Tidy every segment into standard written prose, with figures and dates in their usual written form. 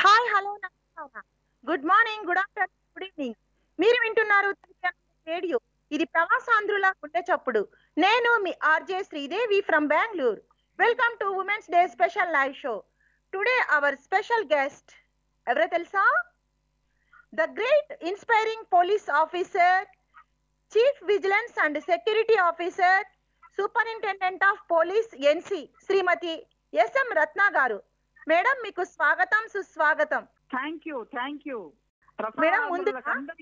Hi hello నమస్కారం. Good morning, good afternoon, good evening. మీరు వింటున్నారు రేడియో. ఇది ప్రవాసాంధ్రుల గుండె చప్పుడు. నేను మీ RJ Sridevi from Bengaluru. Welcome to women's day special live show. Today our special guest ఎవరో తెలుసా? The great inspiring police officer, chief vigilance and security officer, superintendent of police NC Shrimati SM Ratna garu. Madam, మీకు స్వాగతం సుస్వాగతం. థ్యాంక్ యూ మేడం, ముందుగా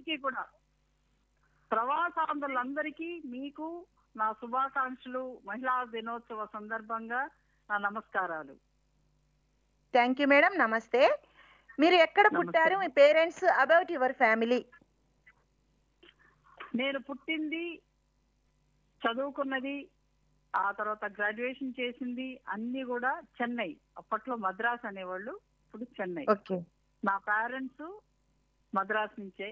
ప్రవాసాంధ్రులందరికీ మీకు నా శుభాకాంక్షలు. మహిళా దినోత్సవ సందర్భంగా నా నమస్కారాలు. Thank you madam. నమస్తే. మీరు ఎక్కడ పుట్టారు? మీ పేరెంట్స్, అబౌట్ యువర్ ఫ్యామిలీ. నేను పుట్టింది, చదువుకున్నది, ఆ తర్వాత గ్రాడ్యుయేషన్ చేసింది అన్ని కూడా చెన్నై. అప్పట్లో మద్రాస్ అనేవాళ్ళు, ఇప్పుడు చెన్నై. ఓకే. నా పేరెంట్స్ మద్రాస్ నుంచే.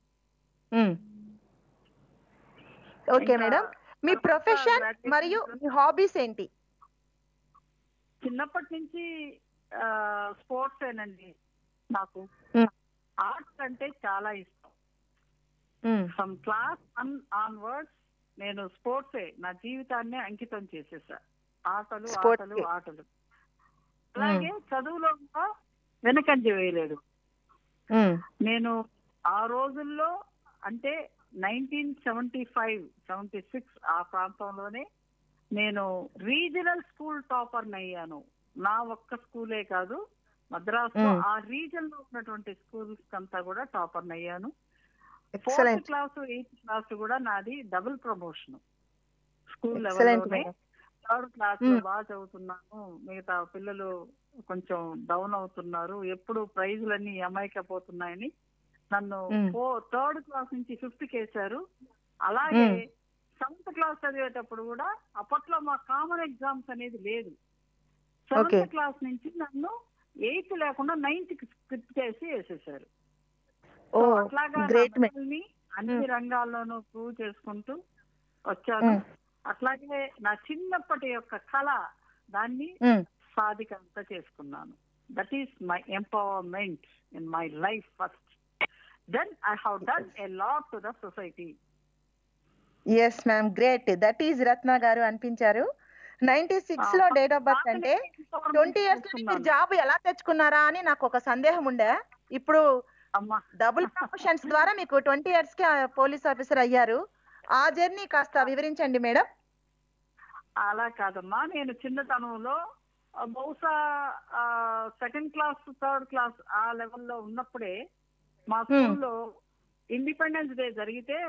Okay madam. మీ ప్రొఫెషన్ మరియు మీ హాబీస్ ఏంటి? చిన్నప్పటి నుంచి స్పోర్ట్స్ ఏనండి. నాకు ఆర్ట్స్ అంటే చాలా ఇష్టం. ఫ్రమ్ క్లాస్ 1 ఆన్వర్డ్స్ నేను స్పోర్ట్సే నా జీవితాన్ని అంకితం చేసేసా. ఆటలు ఆటలు ఆటలు. అలాగే చదువులో కూడా వెనకంజ వేయలేదు. నేను ఆ రోజుల్లో అంటే 1975-76 ఆ ప్రాంతంలోనే నేను రీజనల్ స్కూల్ టాపర్ అయ్యాను. నా ఒక్క స్కూలే కాదు, మద్రాసులో ఆ రీజన్ లో ఉన్నటువంటి స్కూల్స్ అంతా కూడా టాపర్ అయ్యాను. 4th క్లాస్ 8th క్లాస్ కూడా నాది డబుల్ ప్రమోషన్. స్కూల్ లెవెల్లోనే 3rd క్లాస్ లో బాగా చదువుతున్నాను, మిగతా పిల్లలు కొంచెం డౌన్ అవుతున్నారు, ఎప్పుడు ప్రైజులన్నీ అమాయకపోతున్నాయని నన్ను 3rd క్లాస్ నుంచి 5th కేసారు. అలాగే 7th క్లాస్ చదివేటప్పుడు కూడా అప్పట్లో మా కామన్ ఎగ్జామ్స్ అనేది లేదు. 7th క్లాస్ నుంచి నన్ను 8th లేకుండా 9th స్కిప్ చేసి వేసేసారు. అట్లాగా అన్ని రంగాల్లోనూ ప్రూవ్ చేసుకుంటూ వచ్చాను. అట్లాగే నా చిన్నప్పటి యొక్క కళ, దాన్ని సాధికారత చేసుకున్నాను. That is my empowerment in my life first. Then I have done a lot to the society. Yes ma'am, great. That is Ratna garu అనిపించారు. 96 లో డేట్ ఆఫ్ బర్త్ అంటే 20 years మీరు జాబ్ ఎలా తెచ్చుకున్నారా అని నాకు ఒక సందేహం ఉండే. ఇప్పుడు డబుల్ ప్రమోషన్స్ ద్వారా మీకు 20 years కి పోలీస్ ఆఫీసర్ అయ్యారు. ఆ జర్నీ కాస్త వివరించండి మేడం. అలా కాదమ్మా, నేను చిన్నతనంలో బహుశా 2nd క్లాస్ 3rd క్లాస్ ఆ లెవెల్లో ఉన్నప్పుడే మా స్కూల్లో ఇండిపెండెన్స్ డే జరిగితే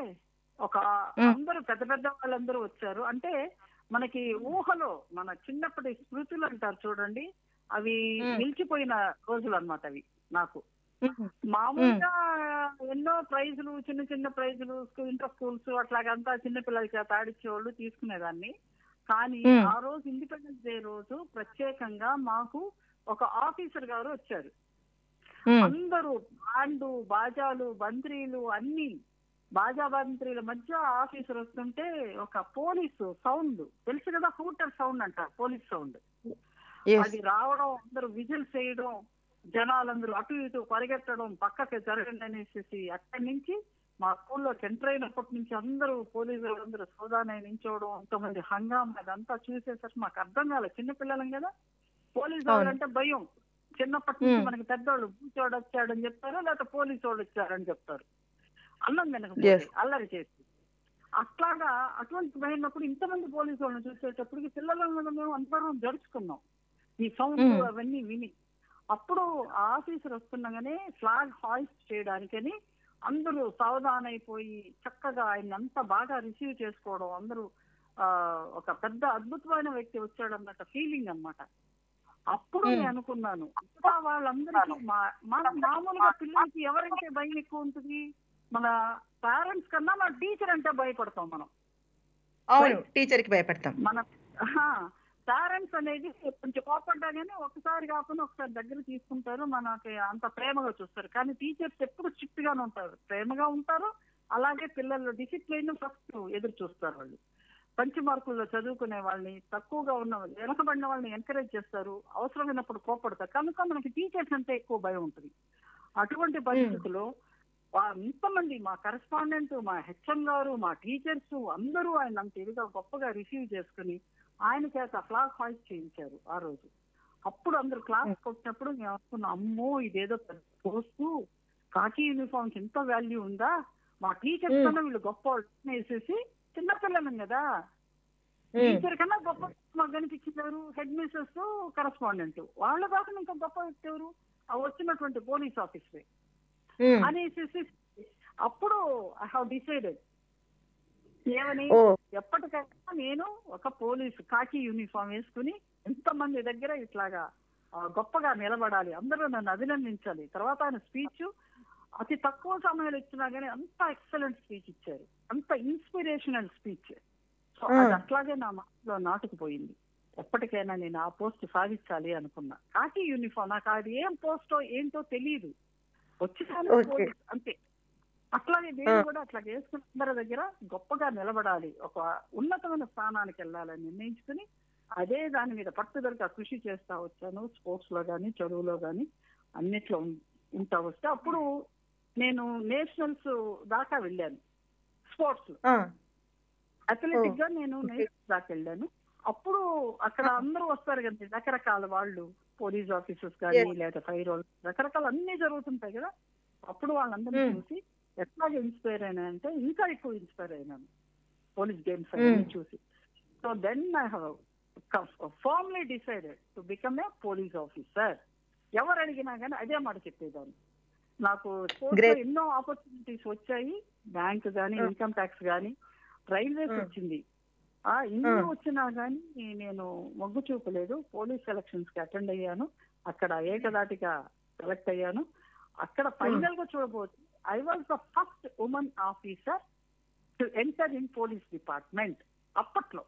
అందరూ పెద్ద పెద్ద వాళ్ళందరూ వచ్చారు. అంటే మనకి ఊహలో మన చిన్నప్పటి స్మృతులు అంటారు చూడండి, అవి నిలిచిపోయిన రోజులు అన్నమాట అవి నాకు. మామూలుగా ఎన్నో ప్రైజులు, చిన్న చిన్న ప్రైజులు ఇంటర్ స్కూల్స్ అట్లాగంతా చిన్న పిల్లల చేత ఆడిచ్చేవాళ్ళు, తీసుకునేదాన్ని. కానీ ఆ రోజు ఇండిపెండెన్స్ డే రోజు ప్రత్యేకంగా మాకు ఒక ఆఫీసర్ గారు వచ్చారు. అందరూ బ్యాండు, బాజాలు, బంద్రీలు అన్ని, బాజా బంద్రీల మధ్య ఆఫీసర్ వస్తుంటే ఒక పోలీసు సౌండ్ తెలుసు కదా, హూటర్ సౌండ్ అంటారు, పోలీస్ సౌండ్. అది రావడం, అందరూ విజిల్స్ వేయడం, జనాలందరూ అటు ఇటు పరిగెత్తడం, పక్కకి జరగండి అనేసి అక్కడి నుంచి మా స్కూల్లోకి ఎంటర్ అయినప్పటి నుంచి అందరూ పోలీసులు అందరూ సోదానే నించోవడం, అంతమంది హంగామా, అదంతా చూసేసరికి మాకు అర్థం కాలేదు. చిన్నపిల్లలం కదా, పోలీసు వాళ్ళు అంటే భయం. చిన్నప్పటి నుంచి మనకి పెద్దవాళ్ళు బూచోడు వచ్చాడని చెప్తారు, లేకపోతే పోలీసు వాళ్ళు వచ్చారని చెప్తారు. అన్నం వెనకపోతే అల్లరి చేసి అట్లాగా అటువంటి భయన్నప్పుడు ఇంతమంది పోలీసు వాళ్ళని చూసేటప్పటికి పిల్లల మీద మేము అందరం జరుచుకున్నాం ఈ సౌండ్ అవన్నీ విని. అప్పుడు ఆఫీసర్ వస్తుండగానే ఫ్లాగ్ హాయిస్ట్ చేయడానికని అందరూ సావధానైపోయి చక్కగా ఆయన అంతా బాగా రిసీవ్ చేసుకోవడం, అందరూ ఒక పెద్ద అద్భుతమైన వ్యక్తి వచ్చాడు అన్నట్టు ఫీలింగ్ అన్నమాట. అప్పుడు నేను అనుకున్నాను, ఇంకా వాళ్ళందరికీ మన మామూలుగా పిల్లలకి ఎవరంటే భయం ఎక్కువ ఉంటుంది, మన పేరెంట్స్ కన్నా మన టీచర్ అంటే భయపడతాం మనం. అవును, టీచర్ కి భయపడతాం. మన పేరెంట్స్ అనేది కొంచెం కోపడ్డా కానీ ఒకసారి కాకుండా ఒకసారి దగ్గర తీసుకుంటారు, మనకి అంత ప్రేమగా చూస్తారు. కానీ టీచర్స్ ఎప్పుడు స్ట్రిక్ట్ గానే ఉంటారు, ప్రేమగా ఉంటారు. అలాగే పిల్లలు డిసిప్లిన్ ఫస్ట్ ఎదురు చూస్తారు వాళ్ళు. మంచి మార్కుల్లో చదువుకునే వాళ్ళని, తక్కువగా ఉన్న వెనకబడిన వాళ్ళని ఎంకరేజ్ చేస్తారు, అవసరమైనప్పుడు కోపడతారు. కనుక మనకి టీచర్స్ అంటే ఎక్కువ భయం ఉంటుంది. అటువంటి పరిస్థితుల్లో ఇంతమంది మా కరెస్పాండెంట్, మా హెచ్ఎం గారు, మా టీచర్స్ అందరూ ఆయన అంత ఇదిగా గొప్పగా రిసీవ్ చేసుకుని ఆయన చేత ఫ్లాగ్ హాయిస్ట్ చేయించారు ఆ రోజు. అప్పుడు అందరు క్లాస్ కొట్టినప్పుడు మేము అనుకున్నాం, అమ్మో ఇదేదో పెద్ద పోస్టు, కాకి యూనిఫామ్స్ ఎంత వాల్యూ ఉందా, మా టీచర్స్ కన్నా వీళ్ళు గొప్ప వేసేసి, చిన్నపిల్లలం కదా, టీచర్ కన్నా గొప్ప మాకు కనిపించారు హెడ్ మిస్సెస్, కరెస్పాండెంట్. వాళ్ళ దాకా ఇంకా గొప్ప వ్యక్తి వచ్చినటువంటి పోలీస్ ఆఫీసరే అనేసి అప్పుడు ఐ హావ్ డిసైడెడ్ ఏమని, ఎప్పటికైనా నేను ఒక పోలీసు కాకి యూనిఫామ్ వేసుకుని ఎంతమంది దగ్గర ఇట్లాగా గొప్పగా నిలబడాలి, అందరూ నన్ను అభినందించాలి. తర్వాత ఆయన స్పీచ్ అతి తక్కువ సమయంలో ఇచ్చినా కానీ అంత ఎక్సలెంట్ స్పీచ్ ఇచ్చారు, అంత ఇన్స్పిరేషనల్ స్పీచ్. సో అది అట్లాగే నా మనసులో నాటుకుపోయింది. ఎప్పటికైనా నేను ఆ పోస్ట్ సాధించాలి అనుకున్నా. కాకి యూనిఫామ్, నాకు అది ఏం పోస్టో ఏంటో తెలియదు, వచ్చిన అంతే. అట్లాగే నేను కూడా అట్లా వేసుకున్న అందరి దగ్గర గొప్పగా నిలబడాలి, ఒక ఉన్నతమైన స్థానానికి వెళ్ళాలని నిర్ణయించుకుని అదే దాని మీద పట్టుదలగా కృషి చేస్తా వచ్చాను. స్పోర్ట్స్ లో కానీ, చదువులో కానీ అన్నిట్లో ఉంటా వస్తే అప్పుడు నేను నేషనల్స్ దాకా వెళ్ళాను. స్పోర్ట్స్ అథ్లెటిక్ గా నేను నేషనల్స్ దాకా వెళ్ళాను. అప్పుడు అక్కడ అందరూ వస్తారు కదా, రకరకాల వాళ్ళు, పోలీస్ ఆఫీసర్స్ కానీ లేదా ఫైర్ వాళ్ళు, రకరకాల అన్ని జరుగుతుంటాయి కదా. అప్పుడు వాళ్ళందరినీ చూసి ఎట్లాగే ఇన్స్పైర్ అయినా అంటే ఇంకా ఎక్కువ ఇన్స్పైర్ అయినాను పోలీస్ గేమ్స్ అన్ని చూసి. So then I have firmly decided to become a police officer. ఎవరు అడిగినా కానీ అదే మాట చెప్పేదాన్ని. నాకు స్పోర్ట్స్ లో ఎన్నో ఆపర్చునిటీస్ వచ్చాయి, బ్యాంక్ కానీ, ఇన్కమ్ ట్యాక్స్ కానీ, రైల్వేస్ వచ్చింది. ఇన్ని వచ్చినా కానీ నేను మొగ్గు చూపలేదు. పోలీస్ సెలక్షన్స్ కి అటెండ్ అయ్యాను, అక్కడ ఏకదాటిగా సెలెక్ట్ అయ్యాను. అక్కడ ఫైనల్ గా చూడబోతు I was the first woman officer to enter in police department అప్పట్లో.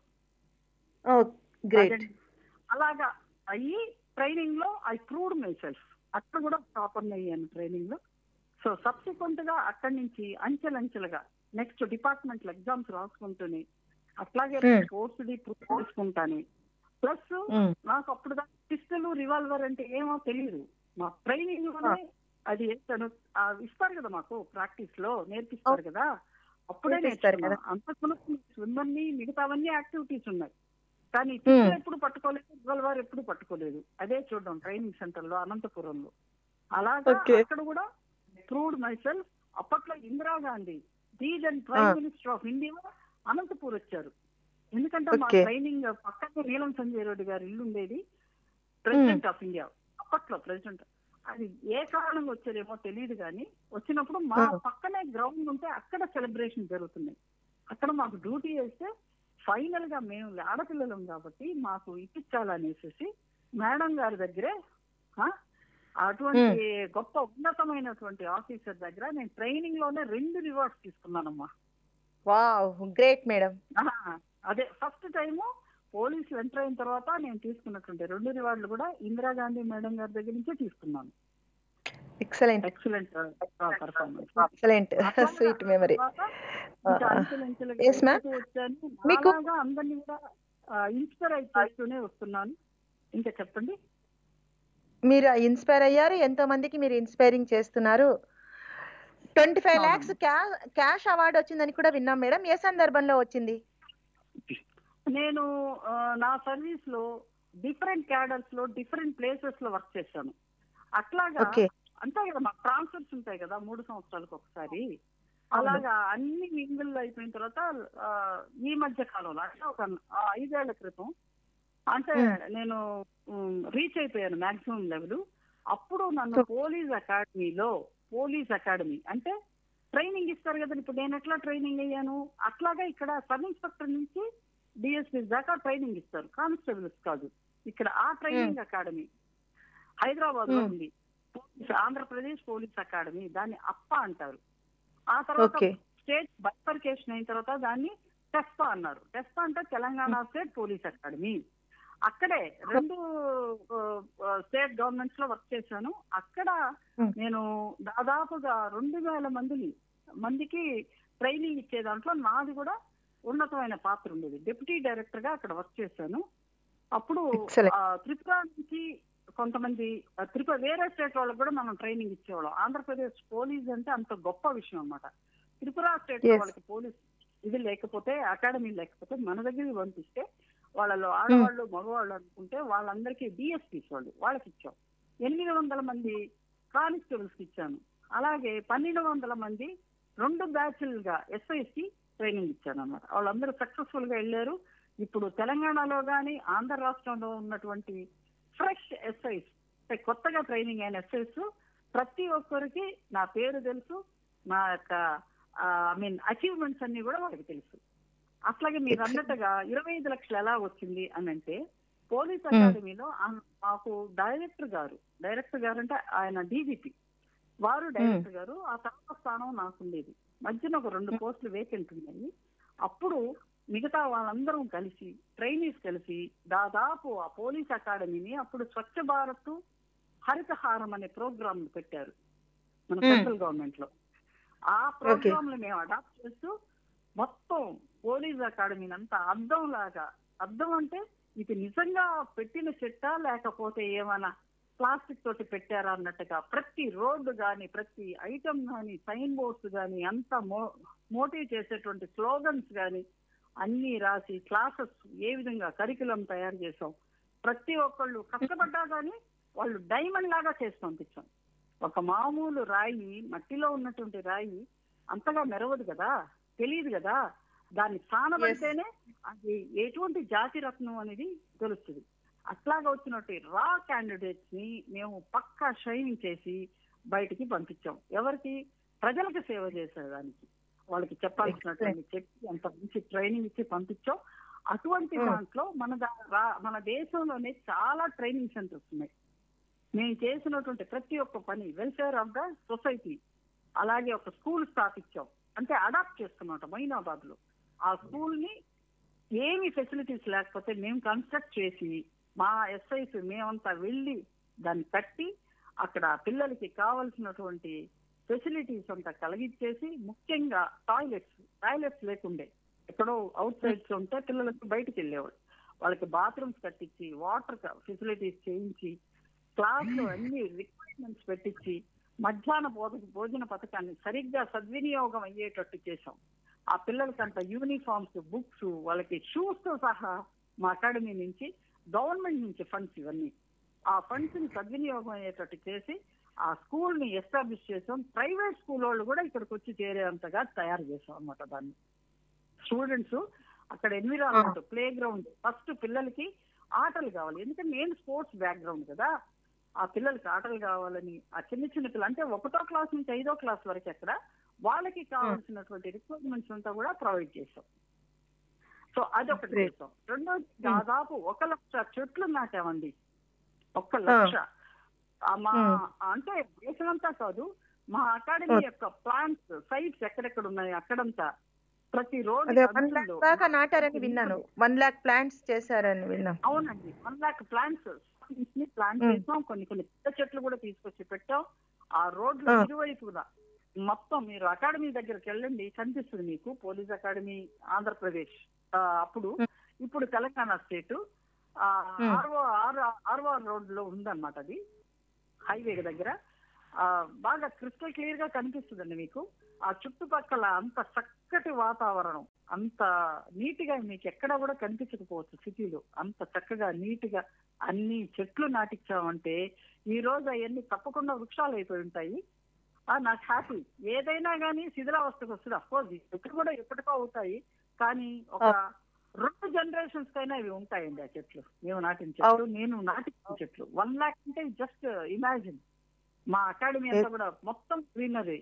అలాగా అయ్యి ట్రైనింగ్ లో ఐ ప్రూవ్డ్ మై సెల్ఫ్. అక్కడ కూడా టాపర్ అయ్యాను ట్రైనింగ్ లో. సో సబ్సిక్వెంట్ గా అక్కడి నుంచి అంచెలంచెలుగా నెక్స్ట్ డిపార్ట్మెంట్ ఎగ్జామ్స్ రాసుకుంటూనే అట్లాగే స్పోర్ట్స్ ప్రూవ్ చేసుకుంటాను. ప్లస్ నాకు అప్పుడు పిస్టల్, రివాల్వర్ అంటే ఏమో తెలియదు. మా ట్రైనింగ్ లోనే అది ఇస్తారు కదా, మాకు ప్రాక్టీస్ లో నేర్పిస్తారు కదా, అప్పుడే నేర్చుకున్నాను. అంతకుముందు స్విమ్మర్ ని మిగతావన్నీ యాక్టివిటీస్ ఉన్నాయి, కానీ పిస్టల్ ఎప్పుడు పట్టుకోలేదు, రివాల్వర్ ఎప్పుడు పట్టుకోలేదు. అదే చూడడం ట్రైనింగ్ సెంటర్ లో అనంతపురంలో. అలాగా అక్కడ కూడా ప్రూవ్డ్ మై సెల్ఫ్. అప్పట్లో Indira Gandhi the then prime minister of India Anantapur వచ్చారు. ఎందుకంటే మా ట్రైనింగ్ పక్కనే నీలం సంజయ్ రెడ్డి గారి ఇల్లు ఉండేది, ప్రెసిడెంట్ ఆఫ్ ఇండియా అప్పట్లో ప్రెసిడెంట్. అది ఏ కారణంగా వచ్చారేమో తెలియదు, కానీ వచ్చినప్పుడు మా పక్కనే గ్రౌండ్ ఉంటే అక్కడ సెలబ్రేషన్ జరుగుతున్నాయి. అక్కడ మాకు డ్యూటీ వేస్తే ఫైనల్ గా మేము ఆడపిల్లలం కాబట్టి మాకు ఇప్పించాలనేసి మేడం గారి దగ్గరే, అటువంటి గొప్ప ఉన్నతమైనటువంటి ఆఫీసర్ దగ్గర నేను ట్రైనింగ్ లోనే 2 రివార్డ్స్ తీసుకున్నానమ్మా. Wow, great madam. అదే ఫస్ట్ టైము పోలీసులు ఎంటర్ అయిన తర్వాత నేను తీసుకున్నటువంటి 2 రివార్డులు కూడా ఇందిరాగాంధీ మేడం గారి దగ్గర నుంచే తీసుకున్నాను. Excellent excellent performance, excellent, sweet memory. వచ్చాను. అందరినీ కూడా ఇన్స్పైర్ చేస్తూనే వస్తున్నాను. ఇంకా చెప్పండి. మీరు ఇన్స్పైర్ అయ్యారు, ఎంతో మందికి మీరు ఇన్స్పైరింగ్ చేస్తున్నారు. 25 lakhs క్యాష్ అవార్డు వచ్చిందని కూడా విన్నాం మేడం. ఏ సందర్భంలో వచ్చింది? నేను నా సర్వీస్ లో డిఫరెంట్ క్యాడర్స్ లో డిఫరెంట్ ప్లేసెస్ లో వర్క్ చేశాను. అట్లాగా అంతే కదా, మాకు ట్రాన్స్ఫర్స్ ఉంటాయి కదా 3 సంవత్సరాలకు ఒకసారి. అలాగా అన్ని మింగిల్ అయిపోయిన తర్వాత ఈ మధ్య కాలంలో అంటే ఒక 5 ఏళ్ల క్రితం అంటే నేను రీచ్ అయిపోయాను మాక్సిమం లెవెల్. అప్పుడు నన్ను పోలీస్ అకాడమీ అంటే ట్రైనింగ్ ఇస్తారు కదా, ఇప్పుడు నేను ఎట్లా ట్రైనింగ్ అయ్యాను అట్లాగా ఇక్కడ సబ్ ఇన్స్పెక్టర్ నుంచి డిఎస్పీ దాకా ట్రైనింగ్ ఇస్తారు, కానిస్టేబుల్స్ కాదు. ఇక్కడ ఆ ట్రైనింగ్ అకాడమీ హైదరాబాద్ లో ఉంది, ఆంధ్రప్రదేశ్ పోలీస్ అకాడమీ, దాన్ని అప్ప అంటారు. ఆ తర్వాత స్టేట్ బైఫర్కేషన్ అయిన తర్వాత దాన్ని టెస్పా అన్నారు. టెస్పా అంటే తెలంగాణ స్టేట్ పోలీస్ అకాడమీ. అక్కడే 2 స్టేట్ గవర్నమెంట్స్ లో వర్క్ చేశాను. అక్కడ నేను దాదాపుగా 2000 మందికి ట్రైనింగ్ ఇచ్చే దాంట్లో నాది కూడా ఉన్నతమైన పాత్ర ఉండేది. డిప్యూటీ డైరెక్టర్ గా అక్కడ వర్క్ చేశాను. అప్పుడు ఎక్సలెంట్. త్రిపుర నుంచి కొంతమంది వేరే స్టేట్ వాళ్ళకి కూడా మనం ట్రైనింగ్ ఇచ్చేవాళ్ళం. ఆంధ్రప్రదేశ్ పోలీస్ అంటే అంత గొప్ప విషయం అన్నమాట. త్రిపుర స్టేట్ లో ఎస్. వాళ్ళకి పోలీస్ ఇది లేకపోతే, అకాడమీ లేకపోతే మన దగ్గరికి పంపిస్తే వాళ్ళలో ఆడవాళ్ళు మగవాళ్ళు అనుకుంటే వాళ్ళందరికీ డిఎస్పీస్ వాళ్ళకి ఇచ్చాం. 800 మంది కానిస్టేబుల్స్ కి ఇచ్చాను. అలాగే 1200 మంది 2 బ్యాచ్లుగా ఎస్ఐస్ కి ట్రైనింగ్ ఇచ్చాను అన్నమాట. వాళ్ళందరూ సక్సెస్ఫుల్ గా వెళ్ళారు. ఇప్పుడు తెలంగాణలో కానీ ఆంధ్ర రాష్ట్రంలో ఉన్నటువంటి ఫ్రెష్ ఎస్ఐస్, కొత్తగా ట్రైనింగ్ అయిన ఎస్ఐస్ ప్రతి ఒక్కరికి నా పేరు తెలుసు, నా యొక్క అచీవ్మెంట్స్ అన్ని కూడా వాళ్ళకి తెలుసు. అట్లాగే మీరు అన్నట్టుగా 25 లక్షలు ఎలా వచ్చింది అని అంటే, పోలీస్ అకాడమీలో మాకు డైరెక్టర్ గారు అంటే ఆయన డీజీపీ వారు డైరెక్టర్ గారు, ఆ తర్వాత స్థానం నాకుండేది. మధ్యన ఒక 2 పోస్టులు వేకెంట్ ఉన్నాయి. అప్పుడు మిగతా వాళ్ళందరం కలిసి ట్రైనీస్ కలిసి దాదాపు ఆ పోలీస్ అకాడమీని అప్పుడు స్వచ్ఛ భారత్ హరితహారం అనే ప్రోగ్రామ్ పెట్టారు మన సెంట్రల్ గవర్నమెంట్ లో. ఆ ప్రోగ్రామ్ లో మేము అడాప్ట్ చేస్తూ మొత్తం పోలీస్ అకాడమీని అంతా అద్దం అంటే ఇది నిజంగా పెట్టిన చెట్టా లేకపోతే ఏమైనా ప్లాస్టిక్ తోటి పెట్టారా అన్నట్టుగా ప్రతి రోడ్డు గాని, ప్రతి ఐటమ్ గాని, సైన్ బోర్డ్స్ గాని, అంతా మోటివ్ చేసేటువంటి స్లోగన్స్ గాని అన్ని రాసి క్లాసెస్ ఏ విధంగా కరికులం తయారు చేసాం. ప్రతి ఒక్కళ్ళు కష్టపడ్డా కానీ వాళ్ళు డైమండ్ లాగా చేసి పంపించాం. ఒక మామూలు రాయి, మట్టిలో ఉన్నటువంటి రాయి అంతగా మెరవదు కదా, తెలియదు కదా, దాన్ని స్థానపడితేనే అది ఎటువంటి జాతి రత్నం అనేది తెలుస్తుంది. అట్లాగా వచ్చినట్టు రా క్యాండిడేట్స్ ని మేము పక్కా షైనింగ్ చేసి బయటికి పంపించాం. ఎవరికి? ప్రజలకు సేవ చేసేదానికి, వాళ్ళకి చెప్పాల్సినటువంటి చెప్పి అంత మంచి ట్రైనింగ్ ఇచ్చి పంపించాం. అటువంటి దాంట్లో మన దేశంలోనే చాలా ట్రైనింగ్ సెంటర్స్ ఉన్నాయి. మేము చేసినటువంటి ప్రతి ఒక్క పని వెల్ఫేర్ ఆఫ్ ద సొసైటీ. అలాగే ఒక స్కూల్ స్థాపించాం, అంటే అడాప్ట్ చేసుకున్నమాట మొయినాబాద్ లో. ఆ స్కూల్ ని ఏమి ఫెసిలిటీస్ లేకపోతే మేము కన్స్ట్రక్ట్ చేసి మా ఎస్ఐస్ మేమంతా వెళ్ళి దాన్ని కట్టి అక్కడ పిల్లలకి కావలసినటువంటి ఫెసిలిటీస్ అంతా కలిగించేసి, ముఖ్యంగా టాయిలెట్స్ లేకుండే, ఎక్కడో అవుట్ సైడ్స్ ఉంటే పిల్లలకి బయటకు వెళ్ళేవాళ్ళు, వాళ్ళకి బాత్రూమ్స్ కట్టించి, వాటర్ ఫెసిలిటీస్ చేయించి, క్లాస్ లో అన్ని రిక్వైర్మెంట్స్ పెట్టించి, మధ్యాహ్న భోజన పథకాన్ని సరిగ్గా సద్వినియోగం అయ్యేటట్టు చేశాం. ఆ పిల్లలకంత యూనిఫామ్స్, బుక్స్, వాళ్ళకి షూస్ తో సహా మా అకాడమీ నుంచి గవర్నమెంట్ నుంచి ఫండ్స్, ఇవన్నీ ఆ ఫండ్స్ ని సద్వినియోగం అయ్యేటట్టు చేసి ఆ స్కూల్ ని ఎస్టాబ్లిష్ చేసాం. ప్రైవేట్ స్కూల్ వాళ్ళు కూడా ఇక్కడికి వచ్చి చేరేంతగా తయారు చేసాం అన్నమాట. దాన్ని స్టూడెంట్స్ అక్కడ ఎన్విరాన్మెంట్, ప్లే గ్రౌండ్, ఫస్ట్ పిల్లలకి ఆటలు కావాలి, ఎందుకంటే నేను స్పోర్ట్స్ బ్యాక్గ్రౌండ్ కదా, ఆ పిల్లలకి ఆటలు కావాలని ఆ చిన్న పిల్లలు అంటే 1వ క్లాస్ నుంచి 5వ క్లాస్ వరకు అక్కడ వాళ్ళకి కావాల్సినటువంటి రిక్వైర్మెంట్స్ అంతా కూడా ప్రొవైడ్ చేసాం. సో అదొకటి చేసాం. రెండోది దాదాపు 1 లక్ష చెట్లు నాటామండి. 1 లక్ష. మా అంటే దేశమంతా కాదు, మా అకాడమీ యొక్క ప్లాంట్స్ సైట్స్ ఎక్కడెక్కడ ఉన్నాయి అక్కడంతా ప్రతి రోడ్డు నాటారని విన్నాను. 1 lakh ప్లాంట్స్ చేశారని విన్నాను. అవునండి, 1 lakh ప్లాంట్స్ ప్లాంట్ చేసాం. కొన్ని పెద్ద చెట్లు కూడా తీసుకొచ్చి పెట్టాం. ఆ రోడ్లు ఇరువైపుగా మొత్తం మీరు అకాడమీ దగ్గరికి వెళ్ళండి, కనిపిస్తుంది మీకు పోలీస్ అకాడమీ ఆంధ్రప్రదేశ్. ఇప్పుడు తెలంగాణ స్టేట్ ఆర్ఆర్ రోడ్ లో ఉందన్నమాట. అది హైవే దగ్గర బాగా క్రిస్టల్ క్లియర్ గా కనిపిస్తుందండి మీకు. ఆ చుట్టుపక్కల అంత చక్కటి వాతావరణం, అంత నీట్ గా మీకు ఎక్కడ కూడా కనిపించకపోవచ్చు సిటీలో. అంత చక్కగా నీట్ గా అన్ని చెట్లు నాటించామంటే ఈ రోజు అవన్నీ తప్పకుండా వృక్షాలు అయిపోయి ఉంటాయి. నాకు హ్యాపీ. ఏదైనా కానీ శిథిలావస్థకు వస్తుంది. అఫ్కోర్స్ ఇప్పుడు కూడా ఎప్పటికో అవుతాయి, కానీ ఒక 2 జనరేషన్స్ కైనా ఇవి ఉంటాయండి. ఆ చెట్లు మేము నాటిన చెట్లు, నేను నాటిన చెట్లు 1 lakh అంటే జస్ట్ ఇమాజిన్. మా అకాడమీ అంతా కూడా మొత్తం గ్రీనరీ,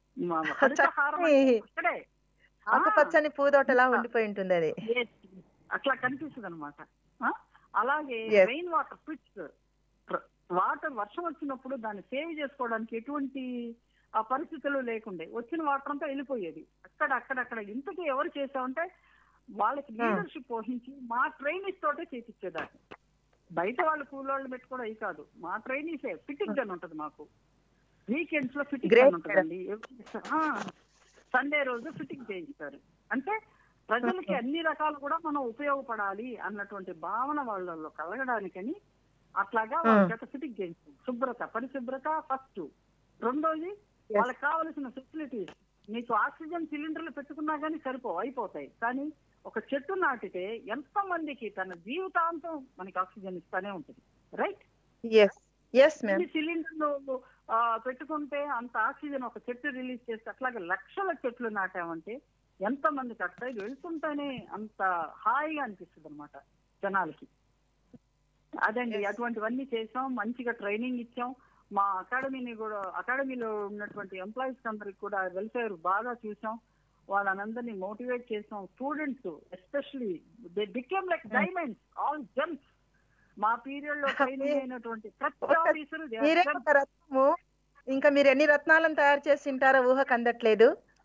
అక్కడే ఆకుపచ్చని పూదోటలా ఉండిపోయి ఉంటుంది అది. అట్లా కనిపిస్తుంది అనమాట. అలాగే రెయిన్ వాటర్ పిట్స్, వర్షం వచ్చినప్పుడు దాన్ని సేవ్ చేసుకోవడానికి ఎటువంటి పరిస్థితులు లేకుండే, వచ్చిన వాటర్ అంతా వెళ్ళిపోయేది అక్కడక్కడ. ఇంతకీ ఎవరు చేసామంటే వాళ్ళకి లీడర్షిప్ వహించి మా ట్రైనీస్ తోటే చేపించేదాన్ని. బయట వాళ్ళు కూలోళ్ళు పెట్టుకోవడం అవి కాదు, మా ట్రైనీసే. ఫిట్టింగ్ గన్ ఉంటుంది మాకు, వీకెండ్స్ లో ఫిట్టింగ్ గన్ ఉంటుందండి. సండే రోజు ఫిట్టింగ్ చేయిస్తారు. అంటే ప్రజలకి అన్ని రకాలు కూడా మనం ఉపయోగపడాలి అన్నటువంటి భావన వాళ్ళలో కలగడానికని అట్లాగా వాళ్ళ కెపాసిటీకి చేయించాం. శుభ్రత, పరిశుభ్రత ఫస్ట్. రెండోది వాళ్ళకి కావలసిన ఫెసిలిటీస్. నీకు ఆక్సిజన్ సిలిండర్లు పెట్టుకున్నా కానీ అయిపోతాయి. కానీ ఒక చెట్టు నాటితే ఎంత మందికి తన జీవితాంతం మనకి ఆక్సిజన్ ఇస్తానే ఉంటుంది. రైట్? సిలిండర్లు పెట్టుకుంటే అంత ఆక్సిజన్ ఒక చెట్టు రిలీజ్ చేస్తే అట్లాగే లక్షల చెట్లు నాటామంటే ఎంత మందికి అట్లా వెళ్తుంటేనే అంత హాయిగా అనిపిస్తుంది అనమాట జనాలకి. అదండి, అటువంటివన్నీ చేసాం. మంచిగా ట్రైనింగ్ ఇచ్చాం. మా అకాడమీలో ఉన్నటువంటి ఎంప్లాయీస్ అందరికి కూడా వెల్ఫేర్ బాగా చూసాం. వాళ్ళనందరినీ మోటివేట్ చేసాం. Students especially they became like diamonds, all gems. మా పీరియడ్ లో ట్రైనింగ్ అయినటువంటి ప్రతి ఆఫీసర్ రత్నము. ఇంకా మీరు ఎన్ని రత్నాలను తయారు చేసి తింటారో ఊహకు అందట్లేదు.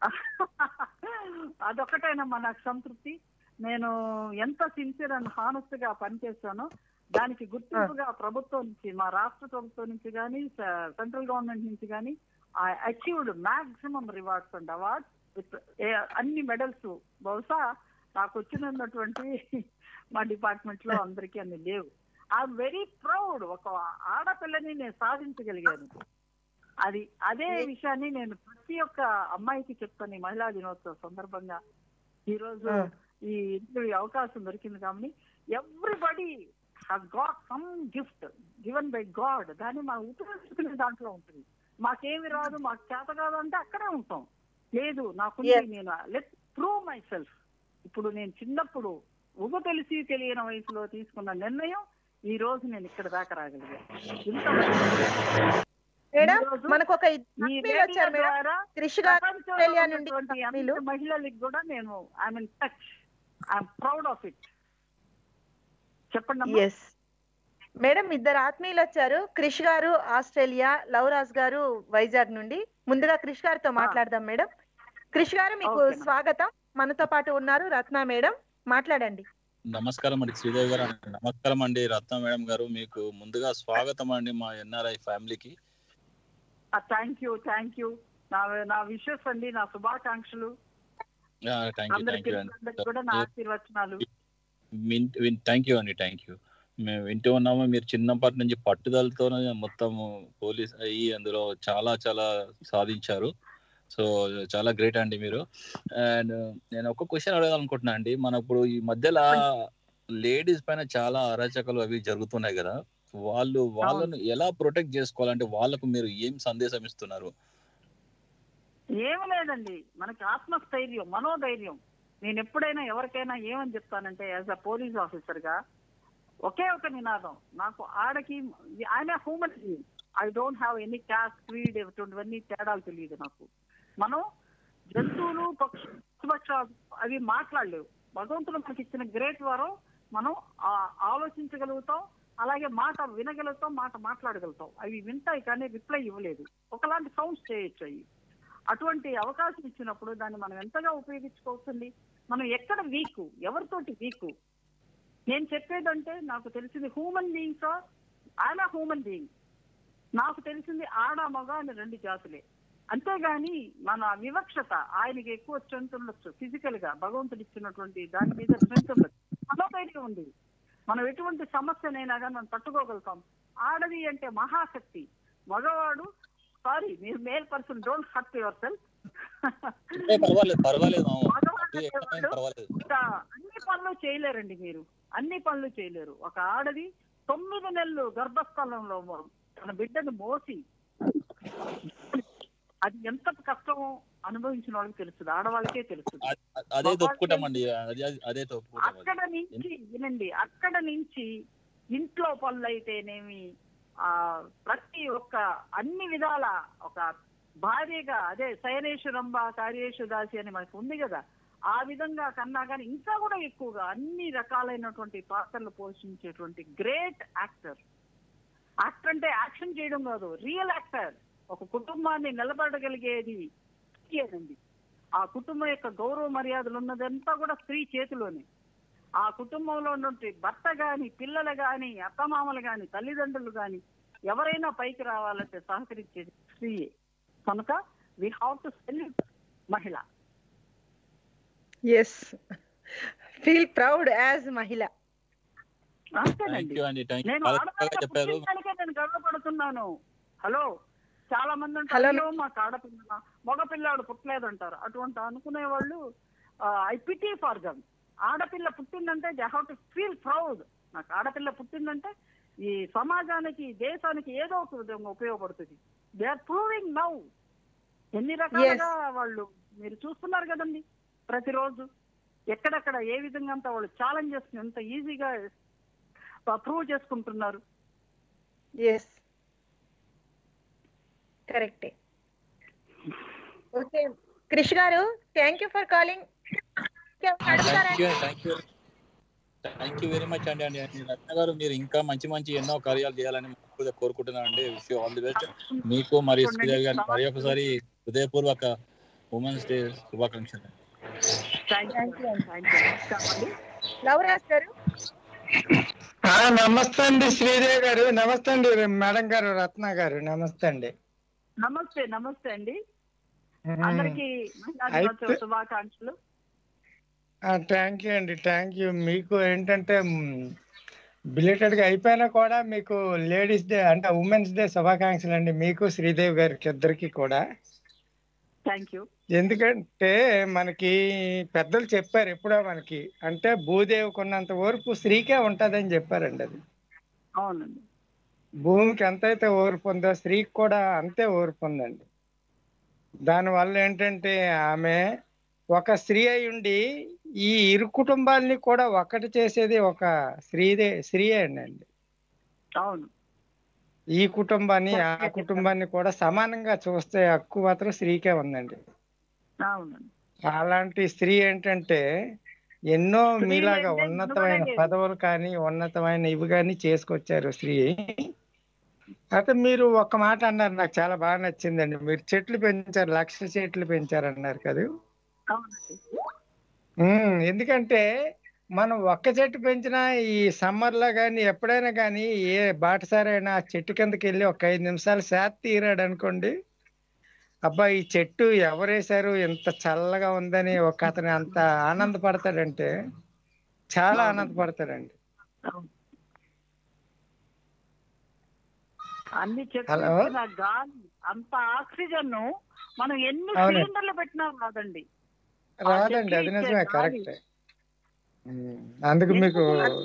అదొకటేనమ్మా నాకు సంతృప్తి. నేను ఎంత సిన్సియర్ అండ్ హానెస్ట్ గా పనిచేస్తానో దానికి గుర్తింపుగా ప్రభుత్వం నుంచి, మా రాష్ట్ర ప్రభుత్వం నుంచి కానీ, సెంట్రల్ గవర్నమెంట్ నుంచి కానీ I achieved maximum rewards and awards with అన్ని మెడల్స్. బహుశా నాకు వచ్చినటువంటి మా డిపార్ట్మెంట్ లో అందరికీ అన్ని లేవు. I'm very proud. ఒక ఆడపిల్లని నేను సాధించగలిగాను. అదే విషయాన్ని నేను ప్రతి ఒక్క అమ్మాయికి చెప్తాను. ఈ మహిళా దినోత్సవ సందర్భంగా ఈరోజు ఈ ఇంటర్వ్యూ అవకాశం దొరికింది. కాబట్టి everybody has got some gift given by God. దాన్ని మనం ఉపయోగించుకునే దాంట్లో ఉంటుంది. మాకేమి రాదు, మాకు చేత కాదు అంటే అక్కడే ఉంటాం. లేదు నాకుంది, నేను లెట్ ప్రూవ్ మై సెల్ఫ్. ఇప్పుడు నేను చిన్నప్పుడు తెలిసి తెలియని వయసులో తీసుకున్న నిర్ణయం ఈ రోజు నేను ఇక్కడ దాకా రాగలిగా. మహిళలకు కూడా నేను I'm in touch. I'm proud of it. చెప్పండి మేడం. ఇద్దరు ఆత్మీయులు వచ్చారు. క్రిష్ గారు ఆస్ట్రేలియా, లవరాజ్ గారు వైజాగ్ నుండి. ముందుగా క్రిష్ గారితో మాట్లాడదాం మేడం. క్రిష్ గారు మీకు స్వాగతం. మనతో పాటు ఉన్నారు రత్న మేడం, మాట్లాడండి. నమస్కారం అండి శ్రీదేవి గారు. నమస్కారం అండి రత్న మేడం గారు. మీకు ముందుగా స్వాగతం అండి మా ఎన్ఆర్ఐ ఫ్యామిలీకి. Thank you. నా విషెస్ అండి, నా శుభాకాంక్షలు. థ్యాంక్ యూ అండి. మేము వింటూ ఉన్నాము. మీరు చిన్నప్పటి నుంచి పట్టుదలతోనే మొత్తం పోలీస్ అయ్యి అందులో చాలా చాలా సాధించారు. సో చాలా గ్రేట్ అండి మీరు. అండ్ నేను ఒక క్వశ్చన్ అడగాలనుకుంటున్నా అండి. మన ఇప్పుడు ఈ మధ్యలో లేడీస్ పైన చాలా అరాచకాలు అవి జరుగుతున్నాయి కదా, వాళ్ళను ఎలా ప్రొటెక్ట్ చేసుకోవాలంటే వాళ్ళకు మీరు ఏం సందేశం ఇస్తున్నారు? ఏమి లేదండి, మనకి ఆత్మస్థైర్యం, మనోధైర్యం. నేను ఎప్పుడైనా ఎవరికైనా ఏమని చెప్తానంటే యాజ్ అ పోలీస్ ఆఫీసర్ గా ఒకే ఒక నినాదం, నాకు ఆడకి ఆయన human being. I don't have any caste, creed, ఇవన్నీ తేడాలు తెలియదు నాకు. మనం జంతువులు, పక్షుపక్షాలు అవి మాట్లాడలేవు. భగవంతుడు మనకి ఇచ్చిన గ్రేట్ వరం. మనం ఆలోచించగలుగుతాం, అలాగే మాట వినగలుగుతాం, మాట మాట్లాడగలుగుతాం. అవి వింటాయి కానీ రిప్లై ఇవ్వలేదు. ఒకలాంటి సౌండ్స్ చేయొచ్చు అవి. అటువంటి అవకాశం ఇచ్చినప్పుడు దాన్ని మనం ఎంతగా ఉపయోగించుకోవచ్చండి. మనం ఎక్కడ వీకు, ఎవరితోటి వీకు. నేను చెప్పేదంటే నాకు తెలిసింది హ్యూమన్ బీయింగ్స్ ఆర్ ఆయన హ్యూమన్ బీయింగ్. నాకు తెలిసింది ఆడ మగ అని రెండు జాతులే. అంతేగాని మన వివక్షత, ఆయనకి ఎక్కువ స్ట్రెంత్ ఉండొచ్చు ఫిజికల్ గా, భగవంతుడు ఇచ్చినటువంటి దాని మీద స్ట్రెంత్ ఉండొచ్చు, మనోధైర్యం ఉంది. మనం ఎటువంటి సమస్యనైనా కానీ మనం తట్టుకోగలుగుతాం. ఆడది అంటే మహాశక్తి, మగవాడు సారీ మీరు male person, don't hurt yourself. అన్ని పనులు చేయలేరండి మీరు, అన్ని పనులు చేయలేరు. ఒక ఆడది 9 నెలలు గర్భస్థలంలో తన బిడ్డను మోసి, అది ఎంత కష్టం అనుభవించిన వాళ్ళకి తెలుస్తుంది, ఆడవాళ్ళకే తెలుస్తుంది. అక్కడ నుంచి వినండి, అక్కడ నుంచి ఇంట్లో పనులు అయితేనేమి, ప్రతి ఒక్క అన్ని విధాల ఒక భార్యగా, అదే శయనేశ్వరంబ కార్యేషు దాసి అని మనకు ఉంది కదా, ఆ విధంగా కన్నా కానీ ఇంకా కూడా ఎక్కువగా అన్ని రకాలైనటువంటి పాత్రలు పోషించేటువంటి గ్రేట్ యాక్టర్. యాక్టర్ అంటే యాక్షన్ చేయడం కాదు, రియల్ యాక్టర్. ఒక కుటుంబాన్ని నిలబడగలిగేది స్త్రీ. ఆ కుటుంబం యొక్క గౌరవ మర్యాదలు ఉన్నదంతా కూడా స్త్రీ చేతిలోనే. ఆ కుటుంబంలో ఉన్నటువంటి భర్త గాని, పిల్లలు గాని, అత్తమామలు గాని, తల్లిదండ్రులు గాని ఎవరైనా పైకి రావాలంటే సహకరించేది స్త్రీయే. కనుక వి హావ్ టు సెల్యూట్ మహిళ. ఫీల్ ప్రౌడ్ యాజ్ మహిళ. అంతేనండి. నేను ఆడపిల్ల చెప్పారు. పుట్టిందానికే నేను గర్వపడుతున్నాను. హలో, చాలా మంది హలో. అంటారు మాకు ఆడపిల్ల మగపిల్లాడు పుట్టలేదంటారు. అటువంటి అనుకునే వాళ్ళు ఐ పిటీ ఫర్ దమ్. ఆడపిల్ల పుట్టిందంటే they have to feel proud. నాకు ఆడపిల్ల పుట్టిందంటే ఈ సమాజానికి దేశానికి ఏదో ఒక విధంగా ఉపయోగపడుతుంది. They are proving now. ఎన్ని రకాలుగా వాళ్ళు మీరు చూస్తున్నారు కదండి. ప్రతిరోజు ఎక్కడెక్కడ ఏ విధంగా అంతా వాళ్ళు ఛాలెంజెస్ ఎంత ఈజీగా ప్రూవ్ చేసుకుంటున్నారు. ఎస్, కరెక్టే. Okay Krish garu, thank you for calling. Thank you very much అండి. రత్న గారు, మీరు ఇంకా మంచి మంచి ఎన్నో కార్యాలు చేయాలని కోరుకుంటున్నాను అండి. Wish you all the best. మీకు మరియు శ్రీదేవి గారిని మరి ఒకసారి హృదయపూర్వక ఉమెన్స్ డే శుభాకాంక్షలు. లవరాజ్ గారు. నమస్తే అండి శ్రీదేవి గారు. నమస్తే అండి మేడం గారు, రత్న గారు. నమస్తే అండి. నమస్తే. నమస్తే అండి. అందరికీ శుభాకాంక్షలు. థ్యాంక్ యూ అండి, థ్యాంక్ యూ. మీకు ఏంటంటే బిలేటెడ్ గా అయిపోయినా కూడా మీకు లేడీస్ డే అంటే ఉమెన్స్ డే శుభాకాంక్షలు అండి, మీకు శ్రీదేవి గారికి ఇద్దరికి కూడా. Thank you. ఎందుకంటే మనకి పెద్దలు చెప్పారు ఎప్పుడో మనకి, అంటే భూదేవికి ఉన్నంత ఓర్పు స్త్రీకే ఉంటదని చెప్పారండి. అది అవునండి. భూమికి ఎంతైతే ఓర్పు ఉందో స్త్రీకి కూడా అంతే ఓర్పు ఉందండి. దానివల్ల ఏంటంటే ఆమె ఒక స్త్రీ అయి ఉండి ఈ ఇరు కుటుంబాలని కూడా ఒక్కటి చేసేది ఒక స్త్రీయే అండి. అవును. ఈ కుటుంబాన్ని ఆ కుటుంబాన్ని కూడా సమానంగా చూస్తే హక్కు మాత్రం స్త్రీకే ఉందండి. అవునండి. అలాంటి స్త్రీ ఏంటంటే ఎన్నో మీలాగా ఉన్నతమైన పదవులు కానీ ఉన్నతమైన ఇవి కానీ చేసుకొచ్చారు స్త్రీ. అయితే మీరు ఒక్క మాట అన్నారు, నాకు చాలా బాగా నచ్చిందండి. మీరు చెట్లు పెంచారు, 1,00,000 చెట్లు పెంచారు అన్నారు కదా. ఎందుకంటే మనం ఒక్క చెట్టు పెంచినా ఈ సమ్మర్ లో కానీ ఎప్పుడైనా కానీ ఏ బాటసారైనా చెట్టు కిందకి వెళ్ళి ఒక 5 నిమిషాలు సేద తీరాడు అనుకోండి, అబ్బా ఈ చెట్టు ఎవరేశారు ఎంత చల్లగా ఉందని ఒక అతను అంత ఆనందపడతాడంటే చాలా ఆనందపడతాడండి. అన్ని చెట్లు గాలి అంత ఆక్సిజన్ మనం ఎన్ని సిలిండర్లు పెట్టినా రాదండి. అది నిజమే, కరెక్ట్. అందుకు మీకు